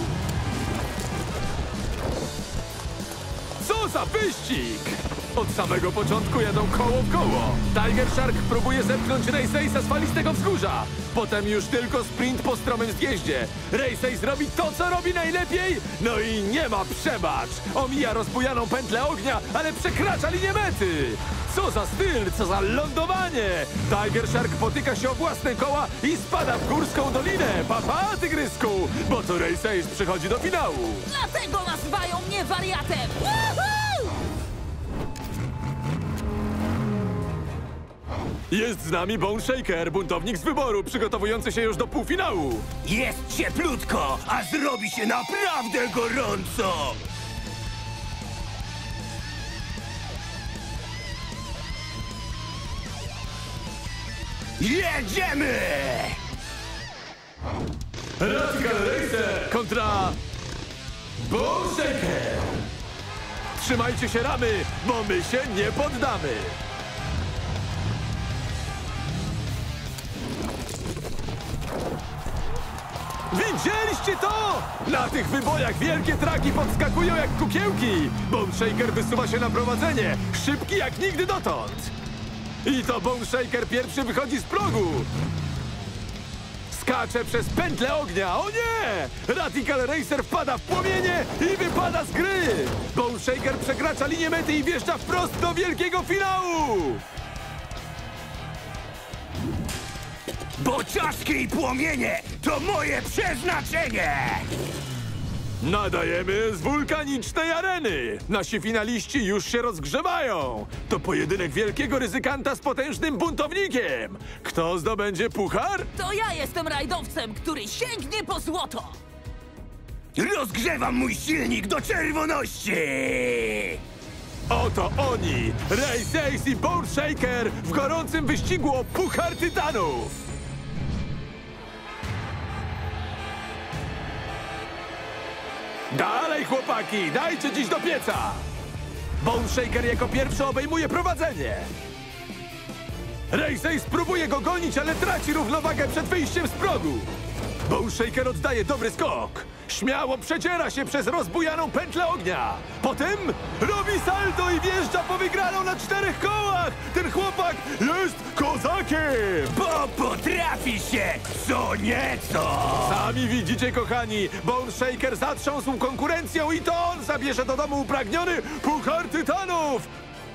Co za wyścig! Od samego początku jadą koło w koło. Tiger Shark próbuje zepchnąć Race Ace'a z falistego wzgórza. Potem już tylko sprint po stromym zjeździe. Race Ace robi to, co robi najlepiej, no i nie ma przebacz. Omija rozbujaną pętlę ognia, ale przekracza linię mety. Co za styl, co za lądowanie! Tiger Shark potyka się o własne koła i spada w górską dolinę. Papa, tygrysku, bo to Race Ace przychodzi do finału.
Dlatego nazywają mnie wariatem! Woohoo!
Jest z nami Bone Shaker, buntownik z wyboru, przygotowujący się już do półfinału.
Jest cieplutko, a zrobi się naprawdę gorąco! Jedziemy!
Radical Racer kontra Bone Shaker. Trzymajcie się ramy, bo my się nie poddamy. Widzieliście to? Na tych wybojach wielkie traki podskakują jak kukiełki. Bone Shaker wysuwa się na prowadzenie, szybki jak nigdy dotąd. I to Bone Shaker pierwszy wychodzi z progu. Skacze przez pętlę ognia. O nie! Radical Racer wpada w płomienie i wypada z gry. Bone Shaker przekracza linię mety i wjeżdża wprost do wielkiego finału.
Bociaszki i płomienie to moje przeznaczenie!
Nadajemy z wulkanicznej areny. Nasi finaliści już się rozgrzewają. To pojedynek wielkiego ryzykanta z potężnym buntownikiem. Kto zdobędzie puchar?
To ja jestem rajdowcem, który sięgnie po złoto!
Rozgrzewam mój silnik do czerwoności!
Oto oni, Race Ace i Bone Shaker w gorącym wyścigu o Puchar Tytanów. Dalej, chłopaki, dajcie dziś do pieca. Bone Shaker jako pierwszy obejmuje prowadzenie. Race Ace próbuje go gonić, ale traci równowagę przed wyjściem z progu. Bone Shaker oddaje dobry skok. Śmiało przeciera się przez rozbujaną pętlę ognia. Potem robi salto i wjeżdża po wygraną na 4 kołach. Ten chłopak jest kozakiem.
Bo potrafi się co nieco!
Sami widzicie, kochani, Bone Shaker zatrząsł konkurencją i to on zabierze do domu upragniony Puchar Tytanów.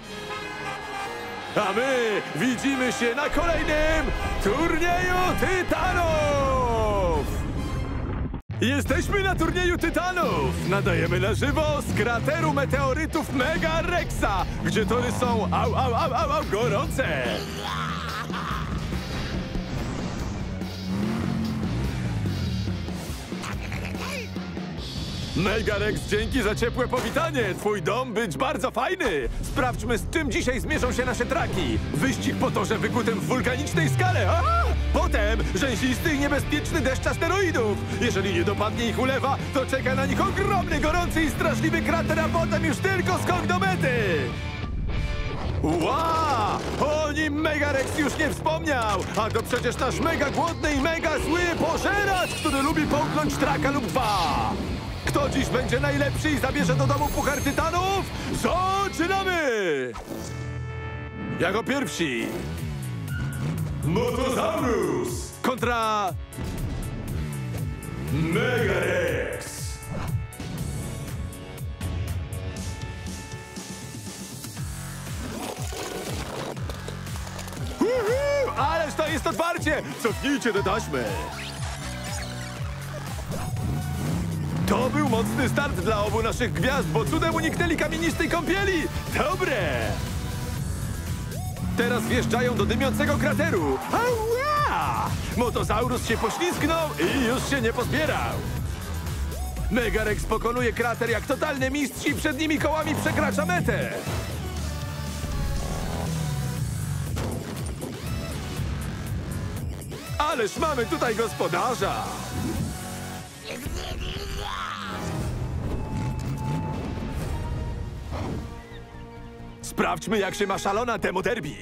A my widzimy się na kolejnym turnieju Tytanów! Jesteśmy na turnieju Tytanów! Nadajemy na żywo z krateru meteorytów Mega Rexa, gdzie tory są gorące! Mega Rex, dzięki za ciepłe powitanie! Twój dom być bardzo fajny! Sprawdźmy, z czym dzisiaj zmierzą się nasze traki! Wyścig po torze wykutym w wulkanicznej skale! A! Potem rzęsisty i niebezpieczny deszcz asteroidów! Jeżeli nie dopadnie ich ulewa, to czeka na nich ogromny, gorący i straszliwy krater, a potem już tylko skok do mety! Ła! Oni Megarex już nie wspomniał! A to przecież nasz mega głodny i mega zły pożeracz, który lubi połknąć traka lub dwa! Kto dziś będzie najlepszy i zabierze do domu puchar tytanów? Zaczynamy! Jako pierwsi Motosaurus kontra Megarex. Ależ to jest otwarcie! Cofnijcie do taśmy! To był mocny start dla obu naszych gwiazd, bo cudem uniknęli kamienistej kąpieli! Dobre! Teraz wjeżdżają do dymiącego krateru. Ała! Motosaurus się poślizgnął i już się nie pozbierał. Megarex pokonuje krater jak totalny mistrz i przednimi kołami przekracza metę. Ależ mamy tutaj gospodarza! Sprawdźmy, jak się ma szalona Demo Derby.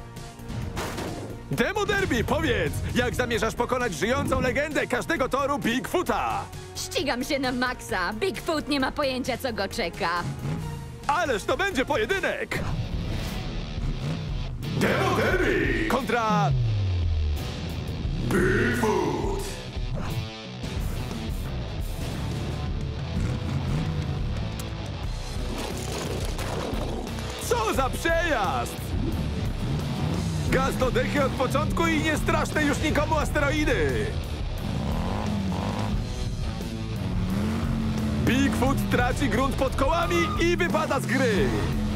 Demo Derby, powiedz, jak zamierzasz pokonać żyjącą legendę każdego toru Bigfoota?
Ścigam się na maksa. Bigfoot nie ma pojęcia, co go czeka.
Ależ to będzie pojedynek! Demo Derby kontra Bigfoot! Co za przejazd! Gaz do dechy od początku i nie straszne już nikomu asteroidy! Bigfoot traci grunt pod kołami i wypada z gry!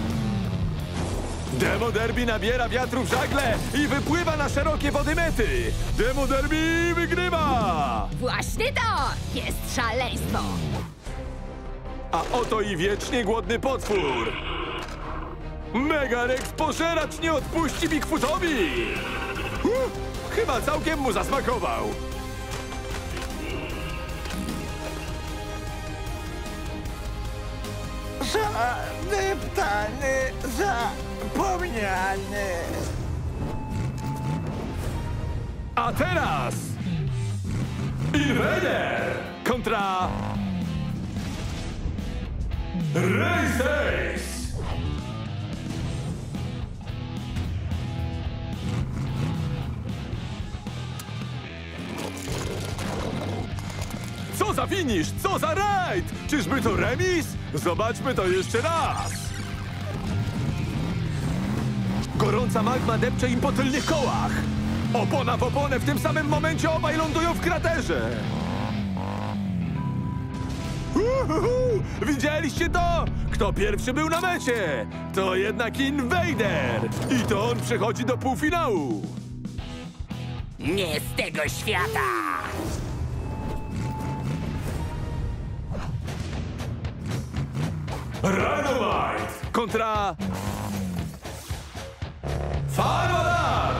Demo Derby nabiera wiatru w żagle i wypływa na szerokie wody mety! Demo Derby wygrywa!
Właśnie to jest szaleństwo.
A oto i wiecznie głodny potwór! Megarex pożeracz nie odpuści Bigfootowi! Chyba całkiem mu zasmakował!
Zadeptany, zapomniany.
A teraz Invader kontra Race! Co za finish! Co za rajd! Czyżby to remis? Zobaczmy to jeszcze raz! Gorąca magma depcze im po tylnych kołach. Opona w oponę, w tym samym momencie obaj lądują w kraterze. Widzieliście to? Kto pierwszy był na mecie? To jednak Invader. I to on przechodzi do półfinału.
Nie z tego świata!
Rhinomite kontra Firealarm!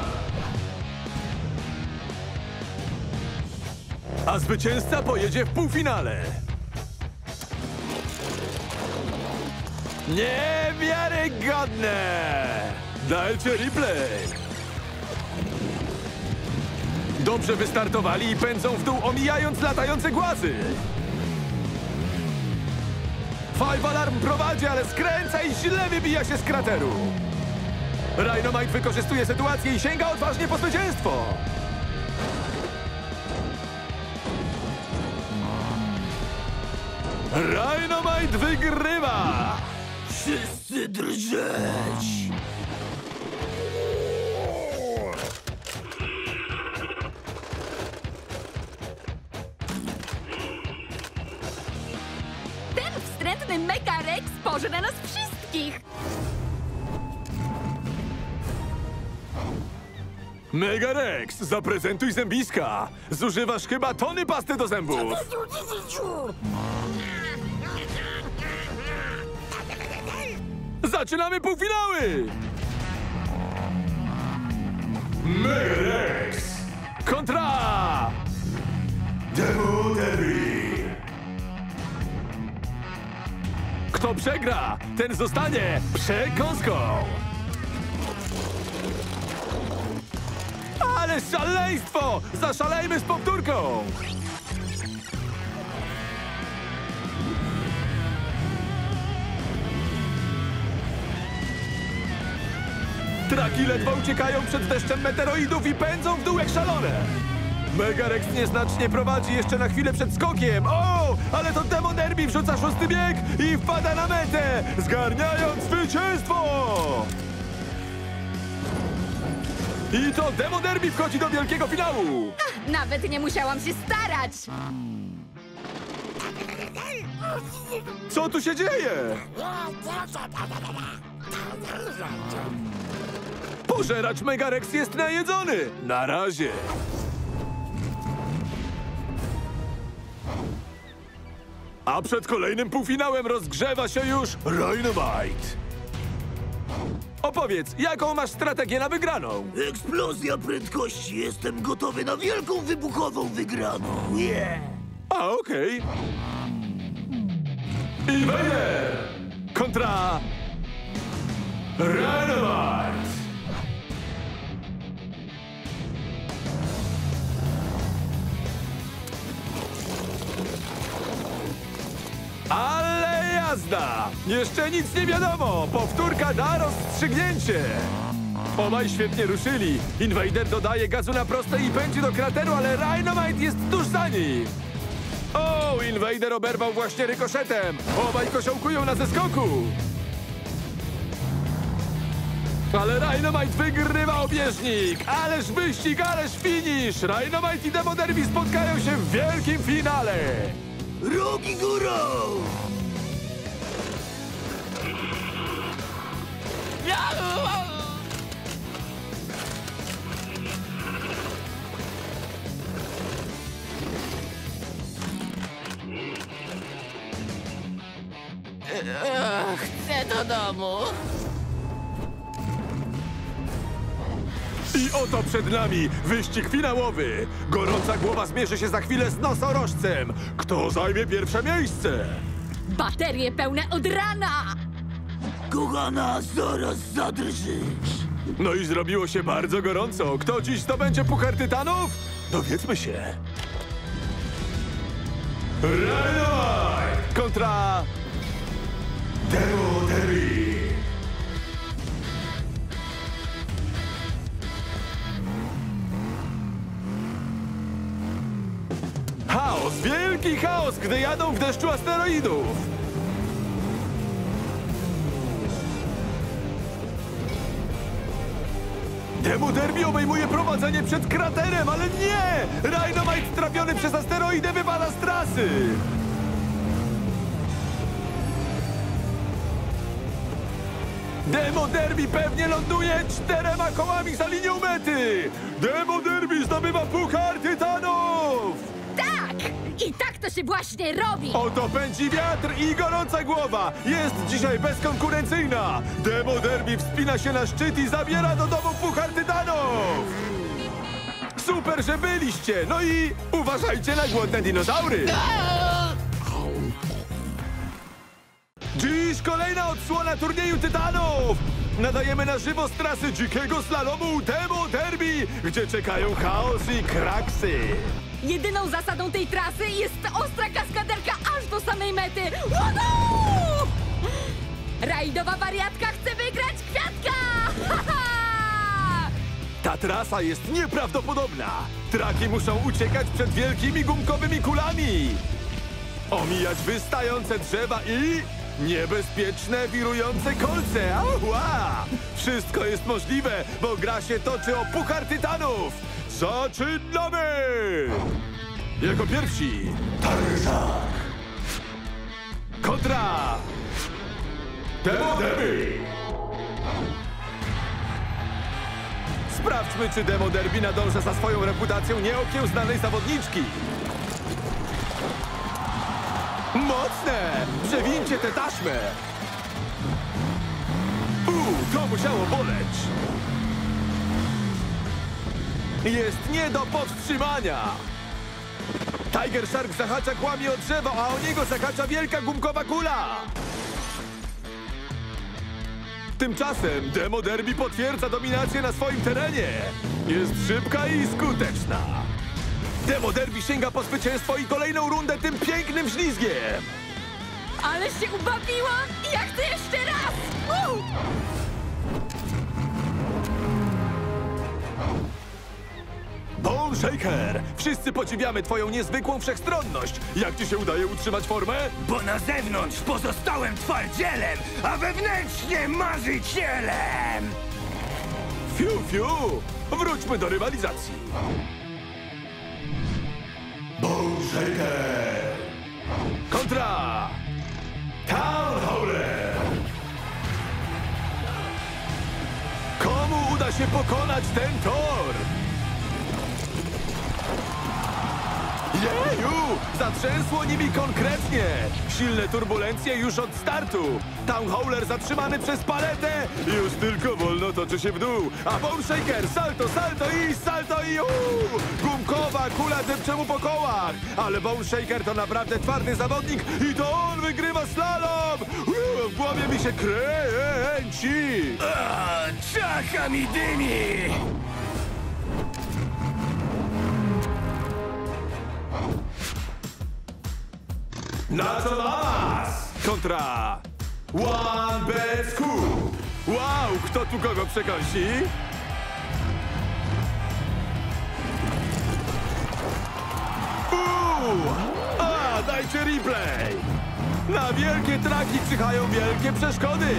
A zwycięzca pojedzie w półfinale. Niewiarygodne! Dajcie replay! Dobrze wystartowali i pędzą w dół, omijając latające głazy. Five Alarm prowadzi, ale skręca i źle wybija się z krateru. Rhinomite wykorzystuje sytuację i sięga odważnie po zwycięstwo. Rhinomite wygrywa!
Wszyscy drżeć!
Ten wstrętny Megarex pożre nas wszystkich.
Megarex, zaprezentuj zębiska. Zużywasz chyba tony pasty do zębów. Zaczynamy półfinały! Megarex kontra Demo Derby. Kto przegra, ten zostanie przekąską. Ale szaleństwo! Zaszalejmy z powtórką! Traki ledwo uciekają przed deszczem meteoroidów i pędzą w dół jak szalone. Megarex nieznacznie prowadzi jeszcze na chwilę przed skokiem. O, ale to Demo Derby wrzuca 6. bieg i wpada na metę, zgarniając zwycięstwo! I to Demo Derby wchodzi do wielkiego finału!
Nawet nie musiałam się starać!
Co tu się dzieje? Pożeracz Megarex jest najedzony! Na razie! A przed kolejnym półfinałem rozgrzewa się już Rhinomite! Opowiedz, jaką masz strategię na wygraną?
Eksplozja prędkości. Jestem gotowy na wielką wybuchową wygraną. Yeah.
A, okej. Invader kontra Rhinomite! Ale jazda! Jeszcze nic nie wiadomo! Powtórka da rozstrzygnięcie! Obaj świetnie ruszyli. Invader dodaje gazu na proste i pędzi do krateru, ale Rhinomite jest tuż za nim. O, Invader oberwał właśnie rykoszetem. Obaj kosiołkują na zeskoku. Ale Rhinomite wygrywa obieżnik. Ależ wyścig, ależ finish! Rhinomite i Demo Derby spotkają się w wielkim finale.
Rogi górą!
Chcę do domu.
I oto przed nami wyścig finałowy. Gorąca głowa zmierzy się za chwilę z nosorożcem. Kto zajmie pierwsze miejsce?
Baterie pełne od rana!
Kochana, zaraz zadrżysz.
No i zrobiło się bardzo gorąco. Kto dziś zdobędzie Puchar Tytanów? Dowiedzmy się. Rhinomite kontra Demo Derby. Chaos, wielki chaos, gdy jadą w deszczu asteroidów. Demo Derby obejmuje prowadzenie przed kraterem, ale nie! Rhinomite trafiony przez asteroidę wypada z trasy! Demo Derby pewnie ląduje 4 kołami za linią mety! Demo Derby zdobywa Puchar Tytanów!
Tak! I tak to się właśnie robi!
Oto pędzi wiatr i gorąca głowa! Jest dzisiaj bezkonkurencyjna! Demo Derby wspina się na szczyt i zabiera do domu Puchar Tytanów! Super, że byliście! No i uważajcie na głodne dinozaury! Dziś kolejna odsłona turnieju Tytanów! Nadajemy na żywo z trasy dzikiego slalomu Demo Derby, gdzie czekają chaos i kraksy!
Jedyną zasadą tej trasy jest ostra kaskaderka aż do samej mety! Woohoo! Rajdowa wariatka chce wygrać kwiatka!
Ta trasa jest nieprawdopodobna! Traki muszą uciekać przed wielkimi gumkowymi kulami! Omijać wystające drzewa i niebezpieczne, wirujące kolce! Ała! Wszystko jest możliwe, bo gra się toczy o Puchar Tytanów! Zaczynamy! Jako pierwsi Tarzak kontra Demo Derby! Sprawdźmy, czy Demo Derby nadąża za swoją reputacją nieokiełznanej zawodniczki. Mocne! Przewincie tę taśmę! To musiało boleć! Jest nie do powstrzymania! Tiger Shark zahacza kłamie o drzewo, a o niego zahacza wielka gumkowa kula! Tymczasem Demo Derby potwierdza dominację na swoim terenie. Jest szybka i skuteczna. Demo Derby sięga po zwycięstwo i kolejną rundę tym pięknym ślizgiem.
Ale się ubawiłam! Ja chcę jeszcze raz!
Bone Shaker! Wszyscy podziwiamy twoją niezwykłą wszechstronność. Jak ci się udaje utrzymać formę?
Bo na zewnątrz pozostałem twardzielem, a wewnętrznie marzycielem!
Fiu, fiu! Wróćmy do rywalizacji. Bone Shaker! Kontra! Town Howler! Komu uda się pokonać ten tor? Jeju! Zatrzęsło nimi konkretnie! Silne turbulencje już od startu! Town Howler zatrzymany przez paletę! Już tylko wolno toczy się w dół! A Bone Shaker salto, salto i gumkowa kula depcze mu po kołach! Ale Bone Shaker to naprawdę twardy zawodnik i to on wygrywa slalom! W głowie mi się kręci!
Czacha mi dymi!
Na co nas? Kontra One Bad Scoop! Wow, kto tu kogo przekąsi? Dajcie replay! Na wielkie traki czyhają wielkie przeszkody!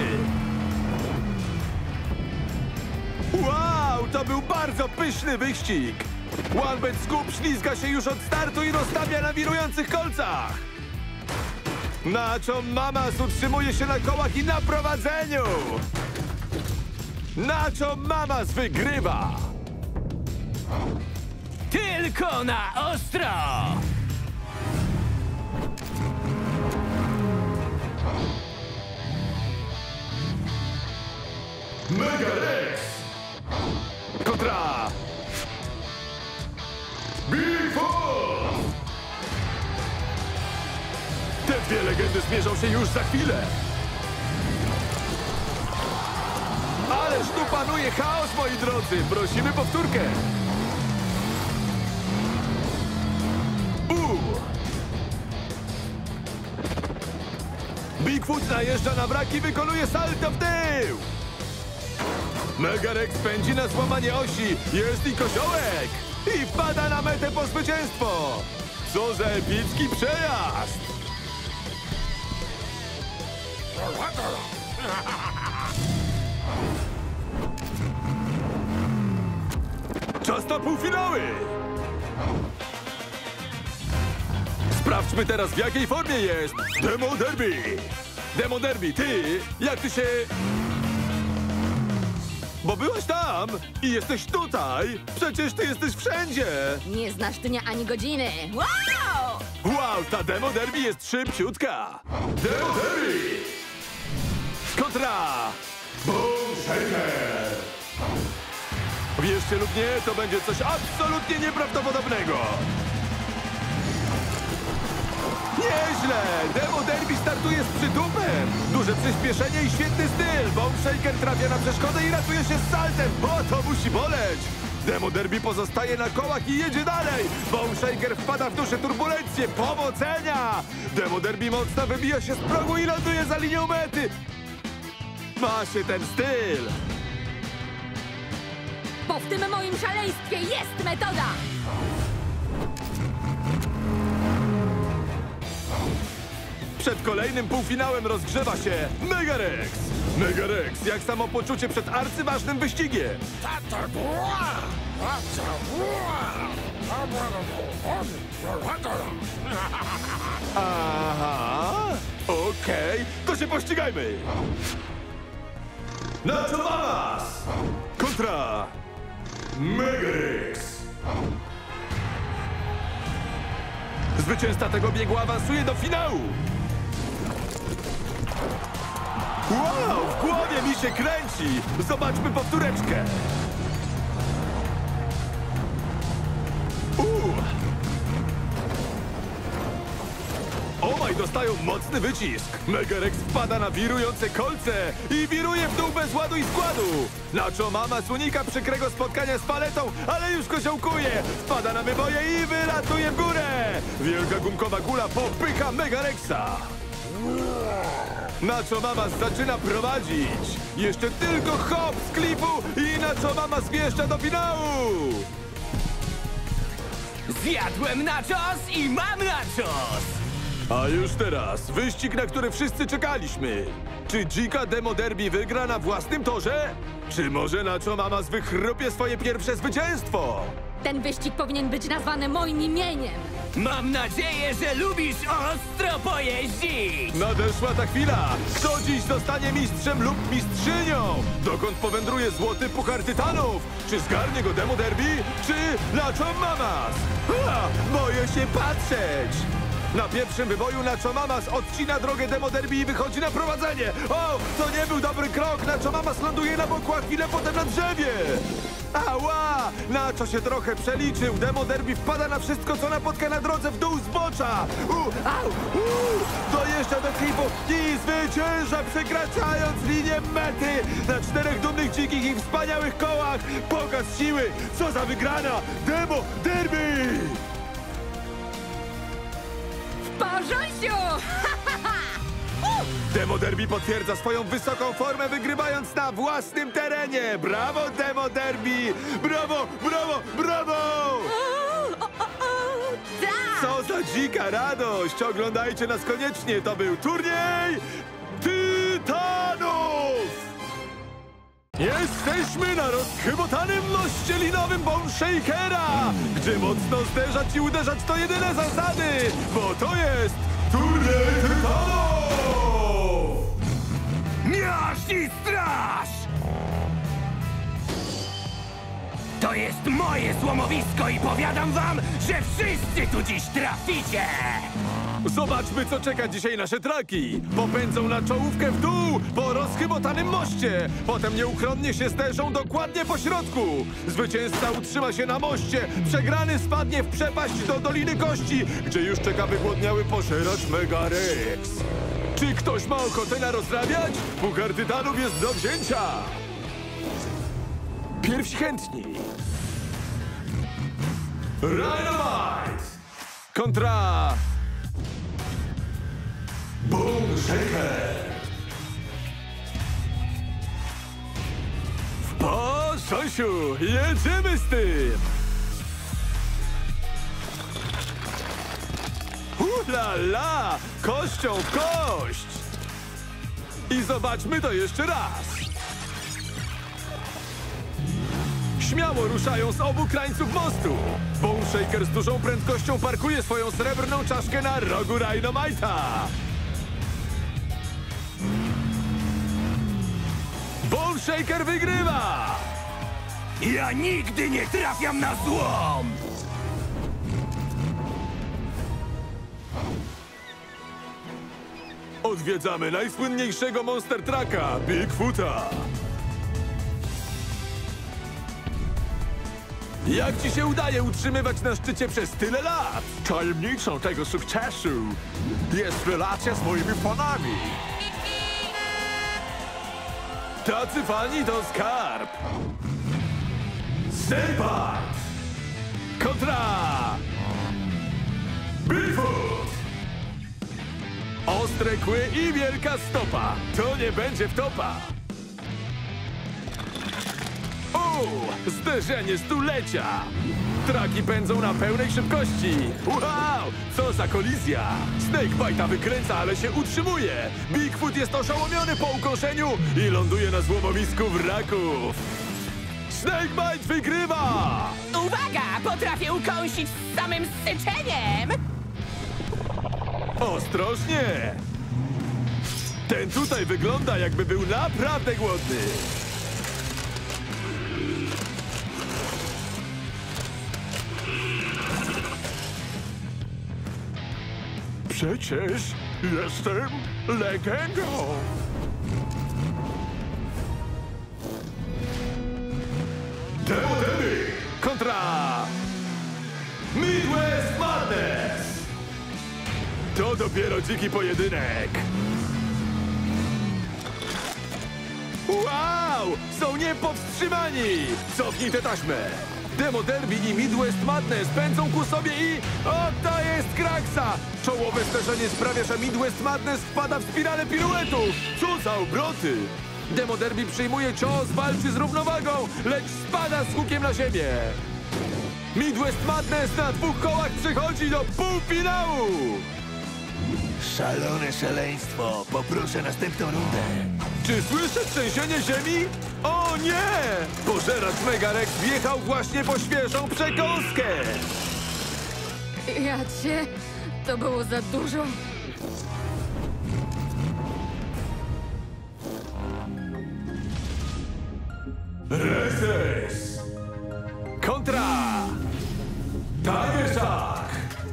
Wow, to był bardzo pyszny wyścig! One Bad Scoop ślizga się już od startu i rozstawia na wirujących kolcach! Nacho Mamas utrzymuje się na kołach i na prowadzeniu! Nacho Mamas wygrywa!
Tylko na ostro!
Mega Rex! Kontra Bigfoot! Te dwie legendy zmierzą się już za chwilę! Ależ tu panuje chaos, moi drodzy! Prosimy powtórkę! Bigfoot najeżdża na wrak i wykonuje salto w tył! Mega Rex pędzi na złamanie osi, jest i koziołek! I wpada na metę po zwycięstwo! Co za epicki przejazd! Czas na półfinały! Sprawdźmy teraz, w jakiej formie jest Demo Derby! Demo Derby, ty, jak ty się... Bo byłaś tam i jesteś tutaj! Przecież ty jesteś wszędzie!
Nie znasz dnia ani godziny. Wow!
Wow, ta Demo Derby jest szybciutka! Demo Derby! Kontra Bone Shaker! Wierzcie lub nie, to będzie coś absolutnie nieprawdopodobnego! Nieźle! Demo Derby startuje z przytupem! Duże przyspieszenie i świetny styl! Bone Shaker trafia na przeszkodę i ratuje się z saltem! O, to musi boleć! Demo Derby pozostaje na kołach i jedzie dalej! Bone Shaker wpada w duże turbulencje! Powodzenia! Demo Derby mocno wybija się z progu i ląduje za linią mety! Ma się ten styl!
Bo w tym moim szaleństwie jest metoda!
Przed kolejnym półfinałem rozgrzewa się Mega Rex! Mega Rex, jak samopoczucie przed arcyważnym wyścigiem! Aha, okej, to się pościgajmy! Nacho Mamas! Kontra Mega Rex! Zwycięzca tego biegu awansuje do finału! Wow, w głowie mi się kręci! Zobaczmy powtóreczkę! Omaj, dostają mocny wycisk. Megarex wpada na wirujące kolce i wiruje w dół bez ładu i składu. Nacho Mamas unika przykrego spotkania z paletą, ale już koziołkuje. Wpada na wyboje i wylatuje w górę. Wielka gumkowa kula popycha Megarexa. Nacho Mamas zaczyna prowadzić. Jeszcze tylko hop z klifu i Nacho Mamas wjeżdża do finału.
Zjadłem nachos i mam nachos!
A już teraz wyścig, na który wszyscy czekaliśmy. Czy Dzika Demo Derby wygra na własnym torze? Czy może Nacho Mamas wychrupie swoje pierwsze zwycięstwo?
Ten wyścig powinien być nazwany moim imieniem.
Mam nadzieję, że lubisz ostro pojeździć!
Nadeszła ta chwila! Kto dziś zostanie mistrzem lub mistrzynią? Dokąd powędruje złoty puchar tytanów? Czy zgarnie go Demo Derby? Czy Nacho Mamas? Boję się patrzeć! Na pierwszym wyboju Nacho Mamas odcina drogę Demo Derby i wychodzi na prowadzenie. O, to nie był dobry krok. Nacho Mamas ląduje na boku, a chwilę potem na drzewie. Ała! Nacho się trochę przeliczył. Demo Derby wpada na wszystko, co napotka na drodze w dół zbocza. Dojeżdża do klifu i zwycięża, przekraczając linię mety. Na 4 dumnych, dzikich i wspaniałych kołach. Pokaz siły. Co za wygrana! Demo Derby!
Bożosiu!
Demo Derby potwierdza swoją wysoką formę, wygrywając na własnym terenie. Brawo, Demo Derby! Brawo, brawo, brawo! Co za dzika radość! Oglądajcie nas koniecznie, to był turniej Tytanów! Jesteśmy na rozchybotanym moście linowym Bone Shakera, gdzie mocno zderzać i uderzać to jedyne zasady, bo to jest turniej Tytanów!
Miażdż i straż! To jest moje złomowisko i powiadam wam, że wszyscy tu dziś traficie!
Zobaczmy, co czeka dzisiaj nasze traki. Popędzą na czołówkę w dół po rozchybotanym moście. Potem nieuchronnie się zderzą dokładnie po środku. Zwycięzca utrzyma się na moście. Przegrany spadnie w przepaść do Doliny Kości, gdzie już czeka wygłodniały pożeracz Megarex. Czy ktoś ma ochotę narozrabiać? Puchar Tytanów jest do wzięcia. Pierwsi chętni. Dynamite kontra Bone Shaker. W porządku, jedziemy z tym. La, kością w kość. I zobaczmy to jeszcze raz. Śmiało ruszają z obu krańców mostu. Bone Shaker z dużą prędkością parkuje swoją srebrną czaszkę na rogu Dynamite'a. Bone Shaker wygrywa!
Ja nigdy nie trafiam na złom!
Odwiedzamy najsłynniejszego Monster Trucka, Bigfoota. Jak ci się udaje utrzymywać na szczycie przez tyle lat? Tajemnicą tego sukcesu jest relacja z moimi fanami. Tacy fani to skarb. Snakebite kontra Bigfoot. Ostre kły i wielka stopa. To nie będzie wtopa. Zderzenie stulecia! Traki pędzą na pełnej szybkości. Wow! Co za kolizja! Snakebite'a wykręca, ale się utrzymuje. Bigfoot jest oszołomiony po ukąszeniu i ląduje na złomowisku wraków. Snakebite wygrywa!
Uwaga! Potrafię ukąsić z samym syczeniem!
Ostrożnie! Ten tutaj wygląda, jakby był naprawdę głodny. Przecież jestem legendą. Demo Derby kontra Midwest Madness. To
To dopiero dziki pojedynek.
Wow! Są niepowstrzymani! Cofnij tę taśmę! Demo Derby i Midwest Madness pędzą ku sobie i... Oto jest Kraksa! Czołowe zderzenie sprawia, że Midwest Madness wpada w spiralę piruetów! Co za obroty! Demo Derby przyjmuje cios, walczy z równowagą, lecz spada z hukiem na ziemię! Midwest Madness na 2 kołach przechodzi do półfinału!
Szalone szaleństwo. Poproszę następną rundę.
Czy słyszę trzęsienie ziemi? O nie! Pożeracz Mega Rex wjechał właśnie po świeżą przekąskę!
Ja cię... To było za dużo.
Reses! Kontra! Tiger Shark!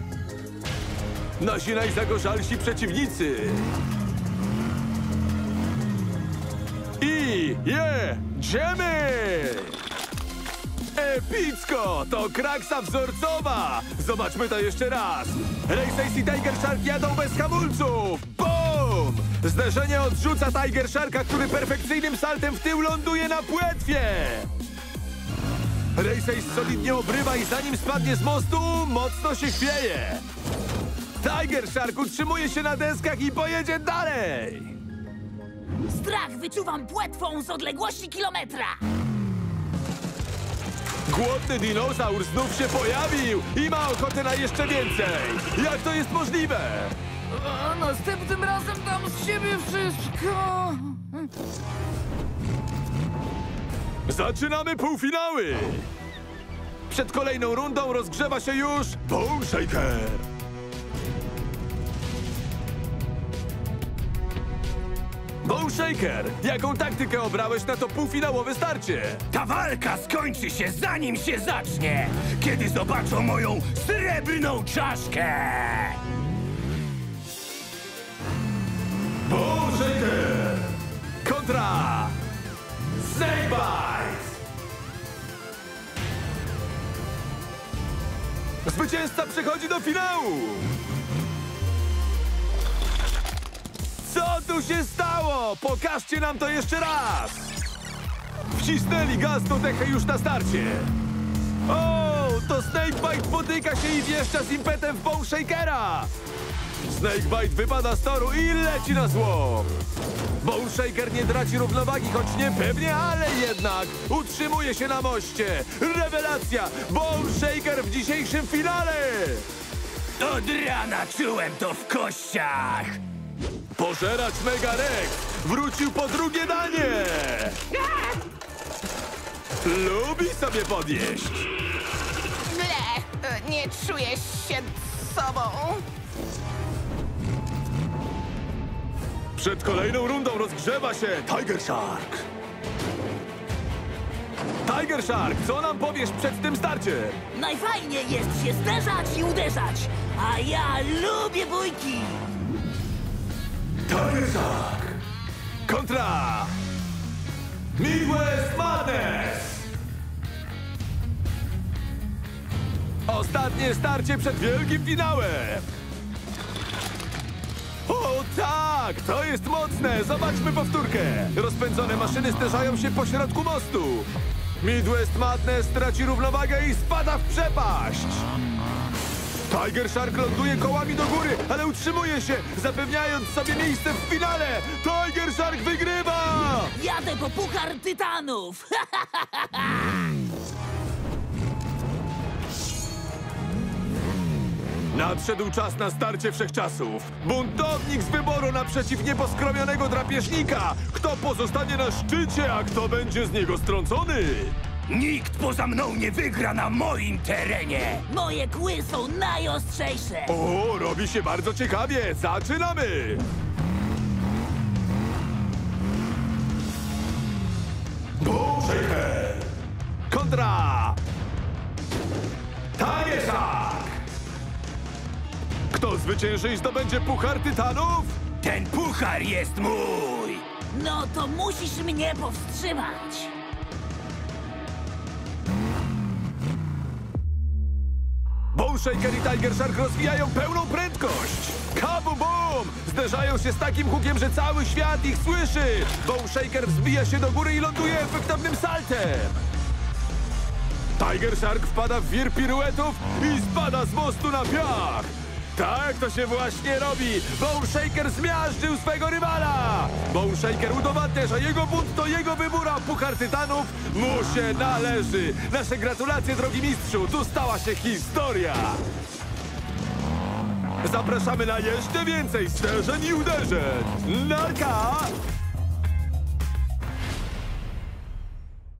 Nasi najzagorzalsi przeciwnicy! I jedziemy! Epicko! To Kraksa wzorcowa! Zobaczmy to jeszcze raz! Race i Tiger Shark jadą bez hamulców! BOOM! Zderzenie odrzuca Tiger Sharka, który perfekcyjnym saltem w tył ląduje na płetwie! Race solidnie obrywa i zanim spadnie z mostu, mocno się chwieje! Tiger Shark utrzymuje się na deskach i pojedzie dalej!
Strach wyczuwam płetwą z odległości kilometra.
Głodny dinozaur znów się pojawił i ma ochotę na jeszcze więcej! Jak to jest możliwe?
A następnym razem dam z siebie wszystko.
Zaczynamy półfinały! Przed kolejną rundą rozgrzewa się już Bone Shaker! Bone Shaker, jaką taktykę obrałeś na to półfinałowe starcie?
Ta walka skończy się zanim się zacznie, kiedy zobaczą moją srebrną czaszkę.
Bone Shaker! Kontra! Snakebite! Zwycięzca przechodzi do finału! Co tu się stało? Pokażcie nam to jeszcze raz! Wcisnęli gaz do dechy już na starcie! O, to Snakebite potyka się i wjeżdża z impetem w Bone Shakera! Snakebite wypada z toru i leci na złom! Bone Shaker nie traci równowagi, choć niepewnie, ale jednak utrzymuje się na moście! Rewelacja! Bone Shaker w dzisiejszym finale!
Od rana czułem to w kościach.
Pożeracz Mega Rex wrócił po drugie danie! Lubi sobie podjeść!
Ble, nie czuję się sobą.
Przed kolejną rundą rozgrzewa się Tiger Shark! Tiger Shark, co nam powiesz przed tym starciem?
Najfajniej jest się zderzać i uderzać, a ja lubię bójki.
Tiger Shark! Kontra! Midwest Madness! Ostatnie starcie przed wielkim finałem! O tak! To jest mocne! Zobaczmy powtórkę! Rozpędzone maszyny zderzają się po środku mostu! Midwest Madness traci równowagę i spada w przepaść! Tiger Shark ląduje kołami do góry, ale utrzymuje się, zapewniając sobie miejsce w finale! Tiger Shark wygrywa!
Jadę po Puchar Tytanów.
Nadszedł czas na starcie wszechczasów. Buntownik z wyboru naprzeciw nieposkromionego drapieżnika. Kto pozostanie na szczycie, a kto będzie z niego strącony?
Nikt poza mną nie wygra na moim terenie.
Moje kły są najostrzejsze.
O, robi się bardzo ciekawie. Zaczynamy! Bone Shaker! Kontra! Tiger Shark! Kto zwycięży i zdobędzie Puchar Tytanów?
Ten puchar jest mój.
No to musisz mnie powstrzymać.
Bone Bone Shaker i Tiger Shark rozwijają pełną prędkość. Kabu bum! Zderzają się z takim hukiem, że cały świat ich słyszy. Bone Shaker wzbija się do góry i ląduje efektownym saltem. Tiger Shark wpada w wir piruetów i spada z mostu na piach. Tak to się właśnie robi. Bone Shaker zmiażdżył swego rywala. Bone Shaker udowadnia, że jego bunt to jego wybór, a Puchar Tytanów mu się należy. Nasze gratulacje, drogi mistrzu. Tu stała się historia. Zapraszamy na jeszcze więcej zderzeń i uderzeń. Narka!